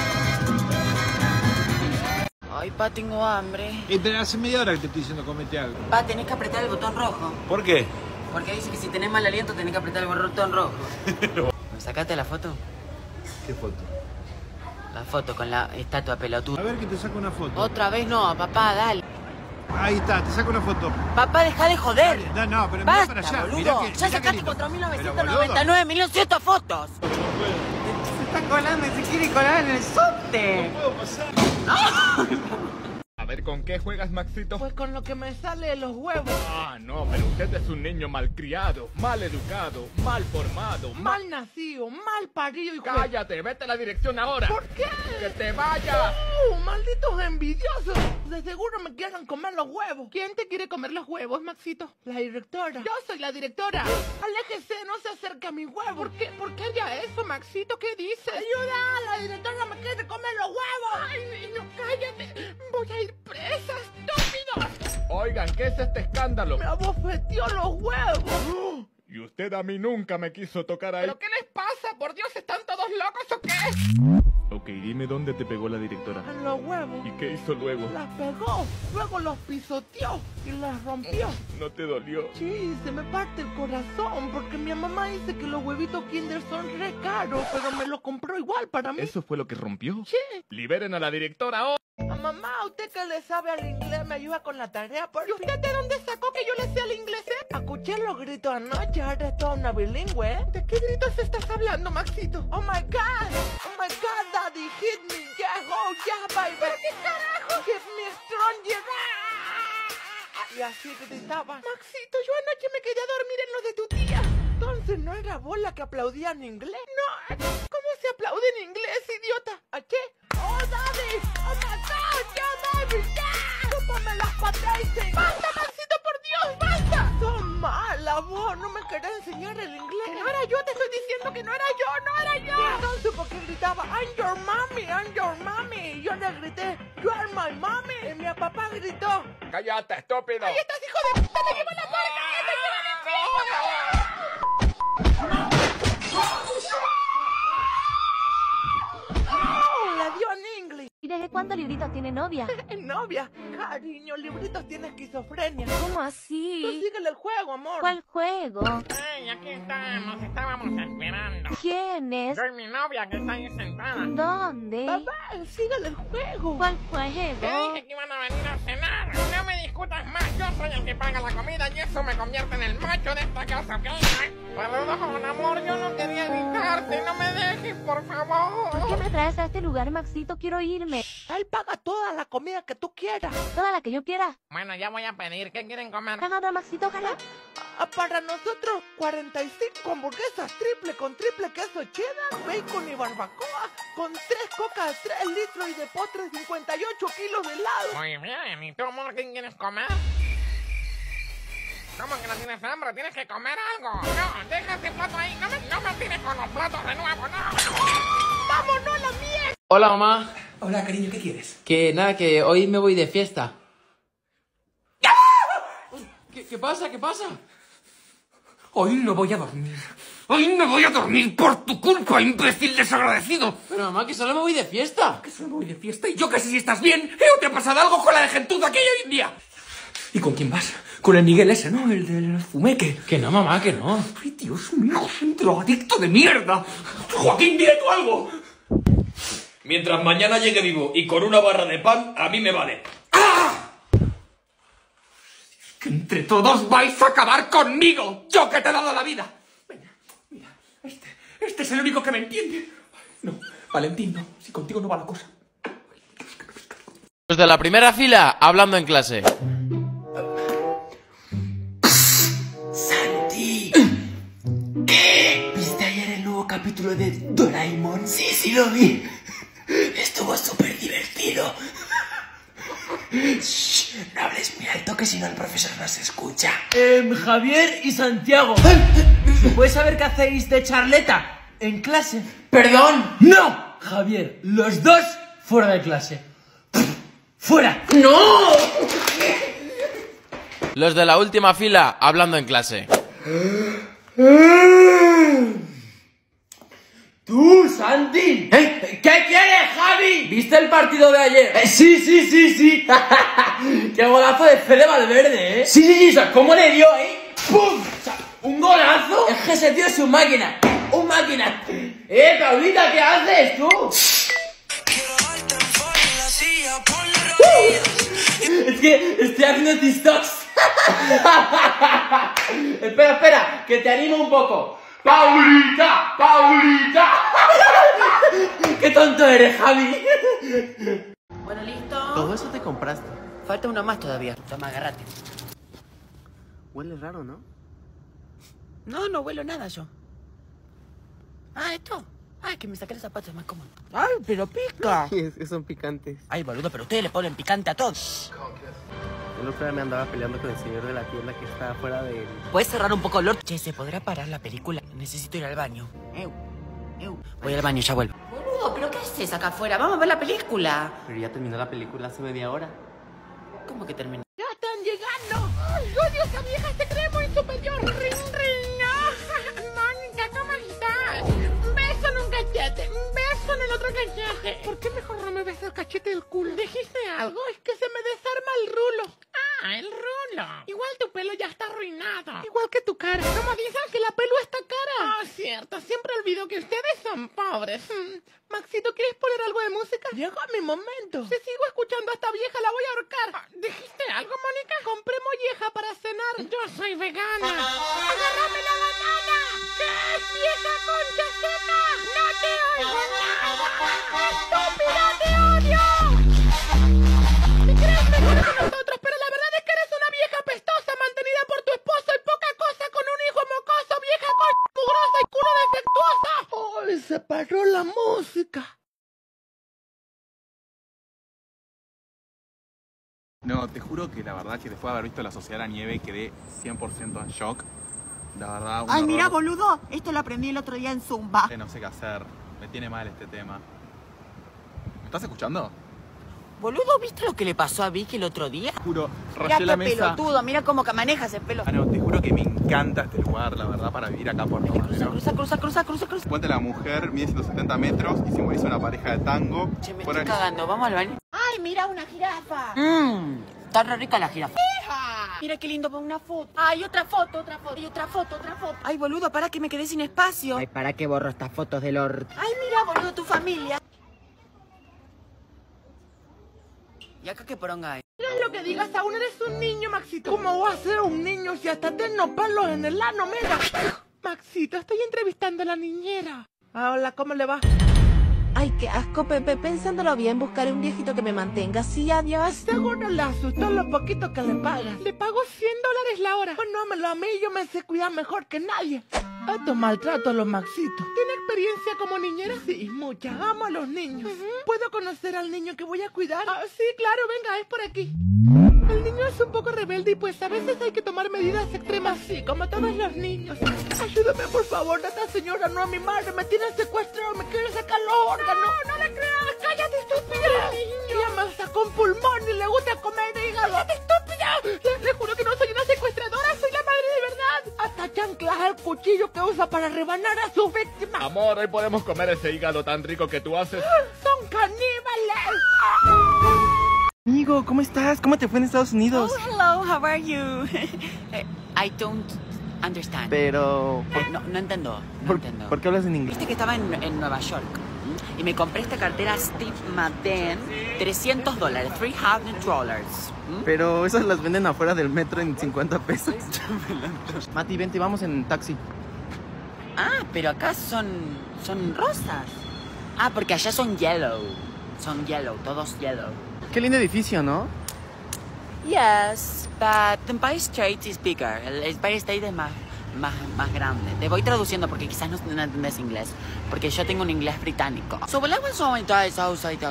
Ay, pa, tengo hambre. Eh, pero hace media hora que te estoy diciendo comete algo. Pa, tenés que apretar el botón rojo. ¿Por qué? Porque dice que si tenés mal aliento tenés que apretar el botón rojo. ¿Me sacaste la foto? ¿Qué foto? La foto con la estatua pelotuda. A ver que te saco una foto. Otra vez no, papá, dale. Ahí está, te saco una foto. Papá, deja de joder. Dale, no, no, pero basta, mira para allá. Boludo. Mirá que, ya mirá sacaste que cuatro mil novecientos noventa y nueve mil novecientas fotos. Se está colando y se quiere colar en el subte. No puedo pasar. A ver, ¿con qué juegas, Maxito? Pues con lo que me sale de los huevos. Ah, no, pero usted es un niño malcriado, mal educado, mal formado, mal... Mal nacido, mal parido y... ¡Cállate! ¡Vete a la dirección ahora! ¿Por qué? ¡Que te vayas! ¡Uh, malditos envidiosos! De seguro me quieren comer los huevos. ¿Quién te quiere comer los huevos, Maxito? La directora. Yo soy la directora. Aléjese, no se acerque a mi huevo. ¿Por qué? ¿Por qué haría eso, Maxito? ¿Qué dices? ¡Ayuda! ¡La directora me quiere comer los huevos! ¡Ay, niño, cállate! ¡Voy a ir presa, estúpido! Oigan, ¿qué es este escándalo? ¡Me abofeteó los huevos! Y usted a mí nunca me quiso tocar ahí. ¿Pero qué les pasa? ¿Por Dios, están todos locos o qué? Ok, dime dónde te pegó la directora. En los huevos. ¿Y qué hizo luego? Las pegó, luego los pisoteó y las rompió. ¿No te dolió? Sí, se me parte el corazón porque mi mamá dice que los huevitos Kinder son re caros, pero me los compró igual para mí. ¿Eso fue lo que rompió? Sí. Liberen a la directora ahora. A mamá, usted que le sabe al inglés me ayuda con la tarea. ¿Y usted de dónde sacó que yo le sé al inglés? Eh? Escuché los gritos anoche, ahora es toda una bilingüe. ¿Eh? ¿De qué gritos estás hablando, Maxito? Oh my God, oh my God, daddy, hit me, yeah, oh yeah, baby. ¿Pero qué carajo? Give me a strong yeah. Y así gritaba. Maxito, yo anoche me quedé a dormir en lo de tu tía. Entonces no era vos la que aplaudía en inglés. No, ¿cómo se aplaude en inglés, idiota? ¿A qué? Oh, daddy, oh my God, yeah, baby, yeah. Chúpame las patas. Basta, Maxito, por Dios, basta. Son malas, vos, no me querés enseñar el inglés. Que no era yo, te estoy diciendo que no era yo, no era yo. Y entonces, ¿por qué gritaba, I'm your mommy, I'm your mommy? Y yo le grité, you are my mommy. Y mi papá gritó, ¡cállate, estúpido! ¡Ahí estás, hijo de puta! ¡Te llevo la puerta! ¡Te llevo la puerta! ¡Oh! La dio en inglés. ¿Y desde cuándo Librito tiene novia? ¿Novia? Cariño, Libritos tiene esquizofrenia. ¿Cómo así? Tú síguele el juego, amor. ¿Cuál juego? Hey, aquí estamos, estábamos esperando. ¿Quién es? Soy mi novia que está ahí sentada. ¿Dónde? Papá, síguele el juego. ¿Cuál Te juego? dije que iban a venir a cenar. No me discutas más, yo soy el que paga la comida y eso me convierte en el macho de esta casa, ¿ok? Perdón, amor, yo no quería gritarte, no me dejes, por favor. ¿Por qué me traes a este lugar, Maxito? Quiero irme. Él paga toda la comida que tú quieras. Toda la que yo quiera. Bueno, ya voy a pedir, ¿qué quieren comer? Nada, Maxito, ojalá. Ah, para nosotros, cuarenta y cinco hamburguesas triple con triple queso cheddar, bacon y barbacoa, con tres cocas, tres litros y de postre cincuenta y ocho kilos de helado. Muy bien, ¿y tú, amor, qué quieres comer? ¿Cómo que no tienes hambre? Tienes que comer algo. No, deja ese plato ahí, no me, no me tires con los platos de nuevo, no. ¡Vámonos a la mierda! Hola, mamá. Hola, cariño, ¿qué quieres? Que nada, que hoy me voy de fiesta. ¿Qué, qué pasa? ¿Qué pasa? Hoy no voy a dormir. Hoy no voy a dormir por tu culpa, imbécil desagradecido. Pero mamá, que solo me voy de fiesta. Que solo me voy de fiesta y yo que sé si estás bien. ¿Eh? ¿O te ha pasado algo con la de gentuza que hay hoy en día? ¿Y con quién vas? Con el Miguel ese, ¿no? El del fumeque. Que no, mamá, que no. Ay, Dios mío, un drogadicto de mierda. Joaquín, dile tú algo. Mientras mañana llegue vivo y con una barra de pan, a mí me vale. ¡Ah! Que entre todos vais a acabar conmigo. Yo que te he dado la vida. Venga, mira, este, este es el único que me entiende. No, Valentín, no. Si contigo no va la cosa. Los de la primera fila, hablando en clase. Santi, ¿qué? ¿Viste ayer el nuevo capítulo de Doraemon? Sí, sí lo vi. Estuvo súper divertido. Shh, no hables muy alto que si no el profesor no se escucha. Eh, Javier y Santiago, ¿puedes saber qué hacéis de charleta en clase? ¿Perdón? ¡No! Javier, los dos fuera de clase. ¡Fuera! ¡No! Los de la última fila, hablando en clase. ¡Tú, Santi! ¿Eh? ¿Qué quieres, Javi? ¿Viste el partido de ayer? Eh, sí, sí, sí, sí. ¡Qué golazo de Fede Valverde, eh! Sí, sí, sí, o sea, ¿cómo le dio, eh? ¡Pum! O sea, un golazo. Es que ese tío es un máquina. ¡Un máquina! ¡Eh, Paulita, qué haces tú! Es que estoy haciendo TikToks. Espera, espera, que te animo un poco. ¡Paulita! ¡Paulita! ¡Qué tonto eres, Javi! Bueno, listo. Todo eso te compraste. Falta uno más todavía. Toma, agárrate. Huele raro, ¿no? No, no huelo nada yo. Ah, esto. Ay, que me saqué los zapatos más cómodo. Ay, pero pica. Es que son picantes. Ay, boludo, pero ustedes le ponen picante a todos. El otro día me andaba peleando con el señor de la tienda que está afuera de... ¿Puedes cerrar un poco el orto? Che, ¿se podrá parar la película? Necesito ir al baño. Eu, eu. Voy al baño, ya vuelvo. Boludo, ¿pero qué haces acá afuera? Vamos a ver la película. Pero ya terminó la película hace media hora. ¿Cómo que terminó? ¡Ya están llegando! ¡Ay, odio esa vieja! ¡Se cree muy superior! ¡Ring, ring! ¡Ah! Mónica, ¿cómo estás? Un beso en un cachete, un beso en el otro cachete. ¿Por qué mejor no me besas el cachete del culo? ¿Dijiste algo? Es que se me desarma el rulo. ¡Ah, el rulo! Igual tu pelo ya está arruinado. Igual que tu cara. ¿Cómo dices que la pelo está cara? Ah, cierto. Siempre olvido que ustedes son pobres. Hmm. Maxito, ¿quieres poner algo de música? Llegó mi momento. Si sigo escuchando a esta vieja, la voy a ahorcar. Ah, ¿dijiste algo, Mónica? Compré molleja para cenar. Yo soy vegana. ¡Agárrame la banana! ¿Qué es, vieja concha seca? ¡No te oigo nada! ¡Estúpida, te odio! Te crees mejor que nosotros, pero la verdad es que eres una vieja pestosa mantenida por tu esposo y poca cosa con un hijo mocoso, vieja concha mugrosa y culo defectuosa. ¡Ay, se paró la música! No, te juro que la verdad que después de haber visto La Sociedad de la Nieve quedé cien por ciento en shock. La verdad, un Ay, horror. mira, boludo, esto lo aprendí el otro día en Zumba. Que no sé qué hacer, me tiene mal este tema. ¿Me estás escuchando? Boludo, ¿viste lo que le pasó a Vicky el otro día? Juro, Mira rayé la qué mesa. pelotudo, mira cómo que manejas el pelo. Ah, no, te juro que me encanta este lugar, la verdad, para vivir acá por lo menos. Cruza, cruza, cruza, cruza, cruza. Puente la mujer mide ciento setenta metros y simboliza una pareja de tango. Che, me Fuera estoy de- cagando, vamos al baño. Ah, ¡Ay, mira una jirafa! Mmm, está re rica la jirafa. ¡Hija! Mira qué lindo para una foto. ¡Ay, otra foto, otra foto, y otra foto, otra foto! Ay, boludo, para que me quedé sin espacio. Ay, ¿para qué borro estas fotos del orto? ¡Ay, mira, boludo, tu familia! ¿Y acá qué poronga hay? No es lo que digas, aún eres un niño, Maxito. ¿Cómo va a ser un niño si hasta tengo palos en el ano, mira? Maxito, estoy entrevistando a la niñera. Ah, hola, ¿cómo le va? Ay, qué asco, Pepe. Pensándolo bien, buscaré un viejito que me mantenga. Sí, adiós. Seguro le asustó lo poquito que le pagas. Le pago cien dólares la hora. Pues no me lo a mí, yo me sé cuidar mejor que nadie. Esto maltrato a los Maxitos. ¿Tiene experiencia como niñera? Sí, mucha. Amo a los niños. ¿Puedo conocer al niño que voy a cuidar? Ah, sí, claro, venga, es por aquí. El niño es un poco rebelde y pues a veces hay que tomar medidas extremas, sí, como todos los niños. Ayúdame, por favor, esta señora, no a mi madre, me tiene secuestrado, me quiere sacar los órganos. No, no le creas, cállate, estúpida. Ella me sacó un pulmón y le gusta comer hígado. ¡Cállate, estúpida! Le, le juro que no soy una secuestradora, soy la madre de verdad. Hasta chanclas el cuchillo que usa para rebanar a su víctima. Amor, hoy podemos comer ese hígado tan rico que tú haces. ¡Son caníbales! Amigo, ¿cómo estás? ¿Cómo te fue en Estados Unidos? Oh, hello, how are you? I don't understand. Pero... Eh, no, no entiendo, no ¿Por, entiendo. ¿Por qué hablas en inglés? Viste que estaba en, en Nueva York y me compré esta cartera Steve Madden, trescientos dólares, trescientos dólares. Pero esas las venden afuera del metro en cincuenta pesos. Mati, vente, vamos en taxi. Ah, pero acá son, son rosas. Ah, porque allá son yellow. Son yellow, todos yellow. Qué lindo edificio, ¿no? Yes, but the Empire State is bigger. El Empire State es más, más, más grande. Te voy traduciendo porque quizás no, no entiendes inglés. Porque yo tengo un inglés británico. So, when I was outside,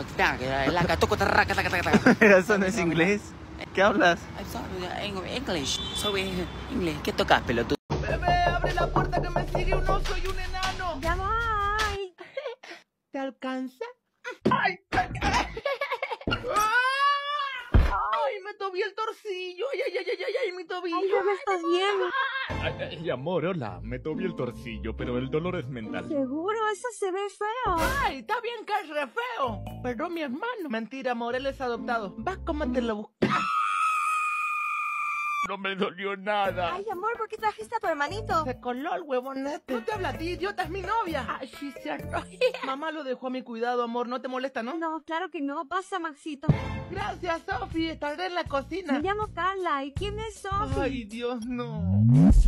Pero eso no es inglés. ¿Qué hablas? I'm sorry, English. So, English. ¿Qué tocas, pelotudo? Bebé, abre la puerta que me sigue un oso y un enano. Ya voy. ¿Te alcanza? ¡Ay! ¡Ay! ¡Ay! Me tobié el torcillo. ¡Ay, ay, ay, ay, ay! Mi tobillo. Ay, bebé, ¿estás bien? Ay, ay, amor, hola. Me tobié el torcillo, pero el dolor es mental. Seguro, eso se ve feo. Ay, está bien que es re feo. Pero mi hermano. Mentira, amor, él es adoptado. Vas, cómetelo, busca. No me dolió nada. Ay, amor, ¿por qué trajiste a tu hermanito? Se coló el huevonete. No te habla a ti, idiota, es mi novia. Ay, sí, cierto. Mamá lo dejó a mi cuidado, amor. ¿No te molesta, no? No, claro que no. Pasa, Maxito. Gracias, Sofi. Estaré en la cocina. Me llamo Carla. ¿Y quién es Sofi? Ay, Dios, no.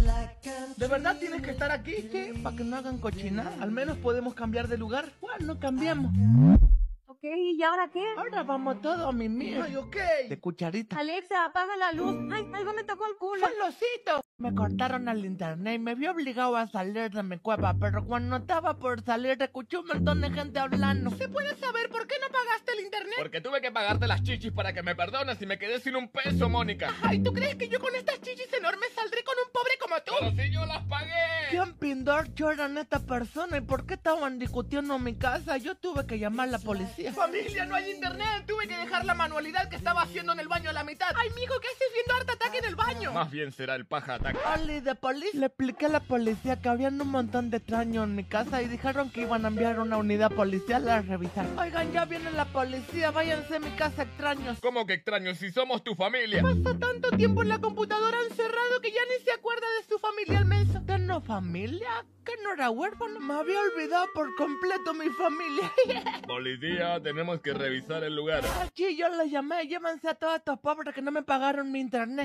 ¿De verdad tienes que estar aquí? ¿Qué? ¿Para que no hagan cochinada? Al menos podemos cambiar de lugar. Bueno, cambiamos. Ok, ¿y ahora qué? Ahora vamos todos a mi mía. Ay, ok. De cucharita. Alexa, apaga la luz. Ay, algo me tocó el culo. ¡Fue el osito! Me cortaron el internet y me vi obligado a salir de mi cueva, pero cuando estaba por salir escuché un montón de gente hablando. ¿Se puede saber por qué no pagaste el internet? Porque tuve que pagarte las chichis para que me perdones y me quedé sin un peso, Mónica. Ay, ¿tú crees que yo con estas chichis enormes saldré con un pobre como tú? Pero si yo las pagué. ¿Quién pindor eran esta persona y por qué estaban discutiendo en mi casa? Yo tuve que llamar a la policía. Familia, no hay internet. Tuve que dejar la manualidad que estaba haciendo en el baño a la mitad. Ay, mijo, ¿qué haces viendo Art Attack en el baño? Más bien será el paja ataque. Oli de policía. Le expliqué a la policía que habían un montón de extraños en mi casa y dijeron que iban a enviar una unidad policial a revisar. Oigan, ya viene la policía, váyanse a mi casa, extraños. ¿Cómo que extraños si somos tu familia? Pasa tanto tiempo en la computadora encerrado que ya ni se acuerda de su familia el menso. ¿Tengo familia? ¿Que no era huérfano? Me había olvidado por completo mi familia. Policía, tenemos que revisar el lugar. Aquí yo les llamé, llévense a todos estos pobres que no me pagaron mi internet.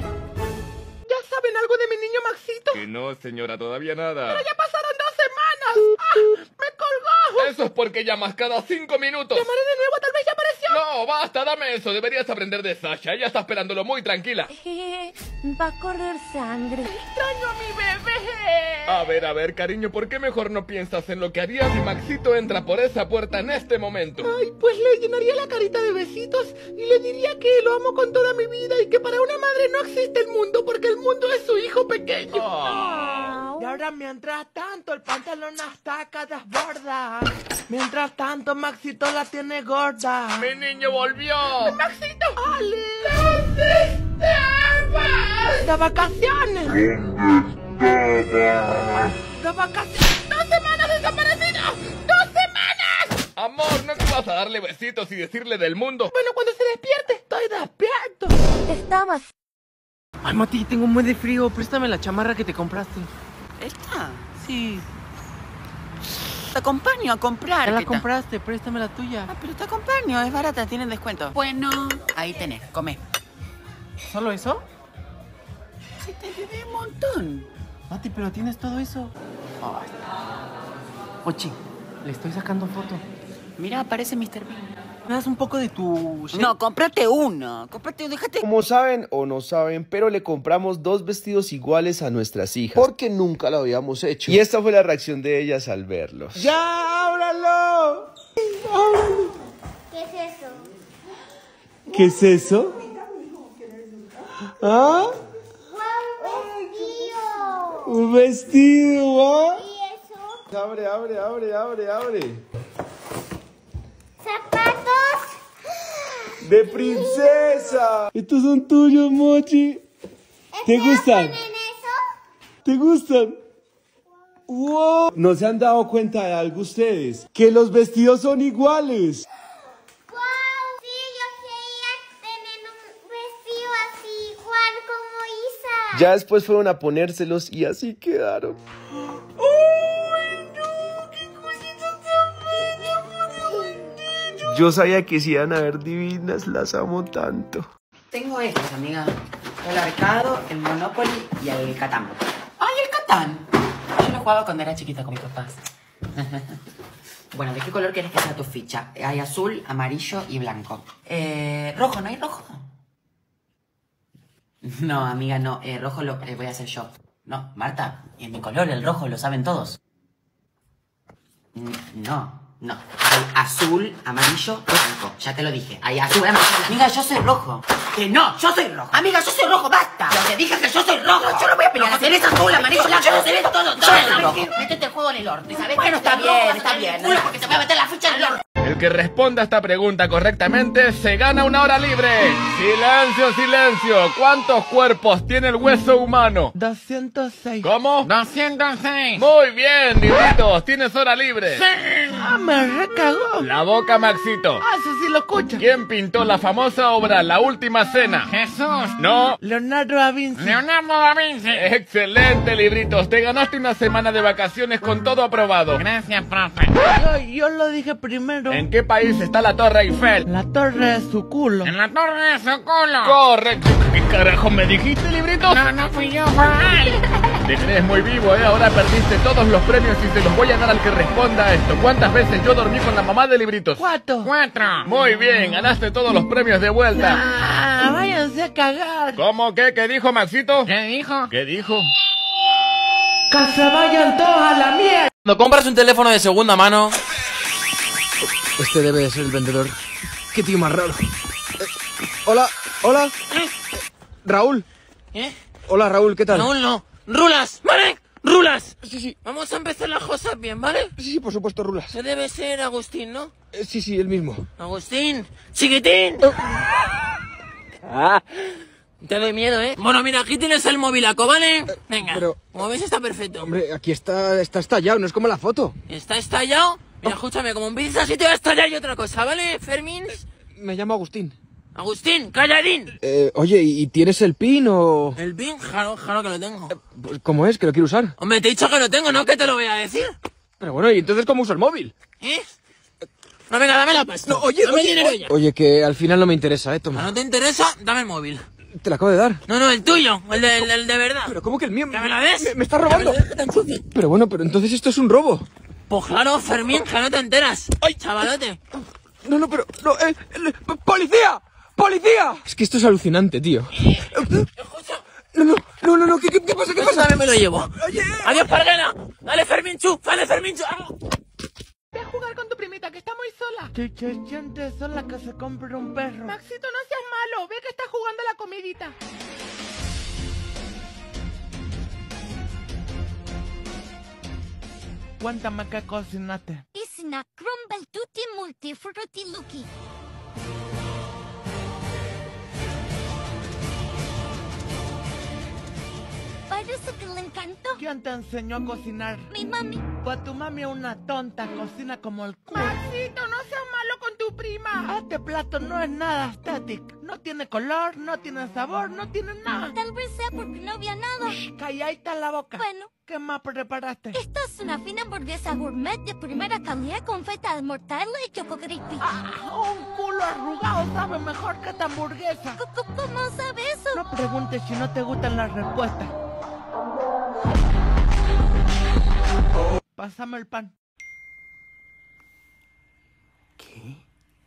¿Ya saben algo de mi niño Maxito? Que no, señora, todavía nada. Pero ya pasaron dos semanas. ¡Ah! ¡Me colgó! Eso es porque llamas cada cinco minutos. Llamaré de nuevo, tal vez ya apareció. No, basta, dame eso. Deberías aprender de Sasha. Ella está esperándolo muy tranquila. Va a correr sangre. ¡Extraño a mi bebé! A ver, a ver, cariño, ¿por qué mejor no piensas en lo que haría si Maxito entra por esa puerta en este momento? Ay, pues le llenaría la carita de besitos y le diría que lo amo con toda mi vida y que para una madre no existe el mundo porque el mundo es su hijo pequeño. Oh. Y ahora, mientras tanto, el pantalón hasta acá desborda. Mientras tanto, Maxito la tiene gorda. ¡Mi niño volvió! ¡Maxito! ¡Ale! ¿Dónde estabas? ¡De vacaciones! ¡De vacaciones! ¡Dos semanas desaparecido! ¡Dos semanas! Amor, ¿no te vas a darle darle besitos y decirle del mundo. Bueno, cuando se despierte, estoy despierto. Estabas... Ay, Mati, tengo un buen de frío. Préstame la chamarra que te compraste. ¿Esta? Sí. Te acompaño a comprar. Ya la ¿qué tal? compraste, préstame la tuya. Ah, pero te acompaño, es barata, tienen descuento. Bueno, ahí tenés, come. ¿Solo eso? Sí, te llevé un montón. Mati, pero tienes todo eso. Ay. Ochi, le estoy sacando foto. Mira, aparece mister Bean. ¿Me das un poco de tu... No, cómprate uno. Cómprate, déjate... Como saben o no saben, pero le compramos dos vestidos iguales a nuestras hijas, porque nunca lo habíamos hecho. Y esta fue la reacción de ellas al verlos. ¡Ya, ábralo! ¡Ábralo! ¿Qué es eso? ¿Qué es eso? ¿Ah? Un vestido, ¿ah? ¿Y eso? Abre, abre, abre, abre, abre. ¿Zapatos? ¡De princesa! Estos son tuyos, Mochi. ¿Te gustan? ¿Tienen eso? ¿Te gustan? ¡Wow! ¿No se han dado cuenta de algo ustedes? Que los vestidos son iguales. ¡Wow! Sí, yo quería tener un vestido así, igual como Isa. Ya después fueron a ponérselos y así quedaron. Yo sabía que si iban a ver divinas, las amo tanto. Tengo estos, amiga. El Arcado, el Monopoly y el Catán. ¡Ay, el Catán! Yo lo jugaba cuando era chiquita con mis papás. Bueno, ¿de qué color quieres que sea tu ficha? Hay azul, amarillo y blanco. Eh, rojo, ¿no hay rojo? No, amiga, no. Eh, rojo lo eh, voy a hacer yo. No, Marta, es mi color, el rojo, lo saben todos. No. No, hay azul, amarillo, blanco. Ya te lo dije. Hay azul, amarillo. Amiga, yo soy rojo. Que no, yo soy rojo. Amiga, yo soy rojo, basta. Yo te dije que yo soy rojo. No, yo no voy a pelear. No, tenés azul, amarillo, blanco. No, tenés todo. Yo soy rojo. Métete el juego en el orto. ¿Y sabés que no está bien? Está bien. No, porque se va a meter la ficha en el orto. El que responda a esta pregunta correctamente se gana una hora libre. Silencio, silencio. ¿Cuántos cuerpos tiene el hueso humano? doscientos seis. ¿Cómo? doscientos seis. Muy bien, Libritos. Tienes hora libre. Sí. Ah, me recagó. La boca, Maxito. Ah, sí, sí, lo escucho. ¿Quién pintó la famosa obra La Última Cena? Jesús. No. Leonardo da Vinci. Leonardo da Vinci. Excelente, Libritos. Te ganaste una semana de vacaciones con todo aprobado. Gracias, profe. Yo, yo lo dije primero. ¿En qué país está la Torre Eiffel? La torre de su culo. En la torre de su culo. Correcto. ¿Qué carajo me dijiste, Libritos? No, no fui yo, fue él. Te crees muy vivo, ¿eh? Ahora perdiste todos los premios y se los voy a dar al que responda a esto. ¿Cuántas veces yo dormí con la mamá de Libritos? Cuatro. Cuatro. Muy bien, ganaste todos los premios de vuelta. Ah, váyanse a cagar. ¿Cómo qué? ¿Qué dijo Maxito? ¿Qué dijo? ¿Qué dijo? Que se vayan todos a la mierda. Cuando compras un teléfono de segunda mano... Este debe de ser el vendedor. Qué tío más raro. Eh, hola, hola. ¿Eh? Raúl. ¿Eh? Hola, Raúl, ¿qué tal? Raúl, no. ¡Rulas! ¿Vale? ¡Rulas! Sí, sí. Vamos a empezar las cosas bien, ¿vale? Sí, sí, por supuesto, Rulas. Se debe ser Agustín, ¿no? Eh, sí, sí, el mismo. Agustín, chiquitín. Ah. Te doy miedo, ¿eh? Bueno, mira, aquí tienes el movilaco, ¿vale? Venga, pero... como ves está perfecto. Hombre, aquí está, está estallado, no es como la foto. ¿Está estallado? Mira, escúchame, como empieces así te va a estallar y otra cosa, ¿vale, Fermín? Me llamo Agustín. Agustín, callarín. Eh, oye, ¿y tienes el pin o...? ¿El pin? Claro, claro que lo tengo. Eh, pues, ¿cómo es? ¿Que lo quiero usar? Hombre, te he dicho que lo tengo, ¿no? ¿Qué te lo voy a decir? Pero bueno, ¿y entonces cómo uso el móvil? ¿Eh? No, venga, dame la pasta. No, oye, dame oye, dinero oye, ya. oye, que al final no me interesa, eh, ¿Ah, toma. ¿No te interesa? Dame el móvil. Te lo acabo de dar. No, no, el tuyo, el de, el, el de verdad. Pero ¿cómo que el mío? ¿Que me lo des? Me, me está robando. ¿Que me lo des, que te ensucie? Pero bueno, pero entonces esto es un robo. Pues claro, Fermín, que no te enteras. ¡Ay, chavalote! No, no, pero... No, eh, eh, ¡Policía! ¡Policía! Es que esto es alucinante, tío. No, no, no, no, no, ¿qué, qué, qué pasa? ¿Qué pasa? También me lo llevo. Oye. ¡Adiós, Parguena! ¡Dale, Fermín, chu! ¡Dale, Fermín, chu! Ve a jugar con tu primita, que está muy sola. Que se siente sola que se compre un perro. Maxito, no seas malo. Ve que está jugando a la comidita. Cuéntame qué cocinaste. Es una crumble tutti multi frutti lucky. Para parece que le encantó. ¿Quién te enseñó a cocinar? Mi mami. Pues tu mami es una tonta, cocina como el culo. Maxito, no seas malo con tu prima. Este plato no es nada estético. No tiene color, no tiene sabor, no tiene nada. Tal vez sea porque no había nada. Shh, calladita la boca. Bueno. ¿Qué más preparaste? Esta es una fina hamburguesa gourmet de primera calidad con feta de mortadela y choco crispy. Ah, un culo arrugado sabe mejor que esta hamburguesa. ¿Cómo sabe eso? No preguntes si no te gustan las respuestas. Pásame el pan. ¿Qué?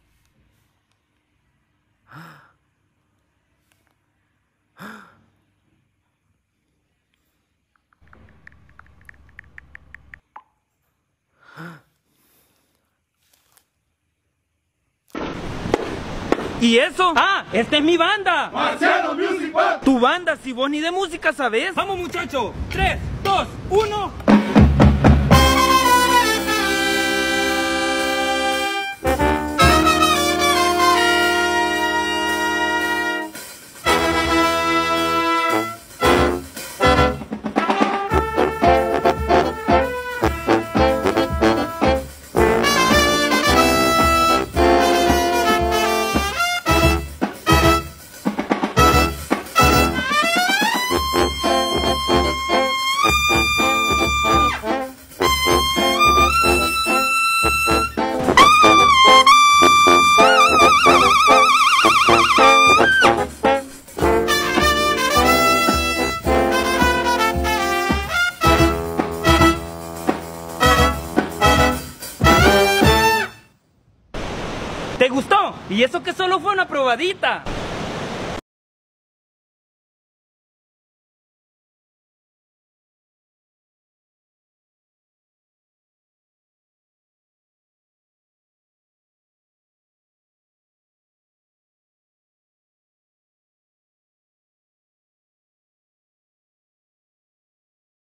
¿Y eso? ¡Ah! ¡Esta es mi banda! ¡Marciano Music Band! Tu banda, si vos ni de música sabés. ¡Vamos, muchachos! tres, dos, uno... ¿Te gustó? ¿Y eso que solo fue una probadita?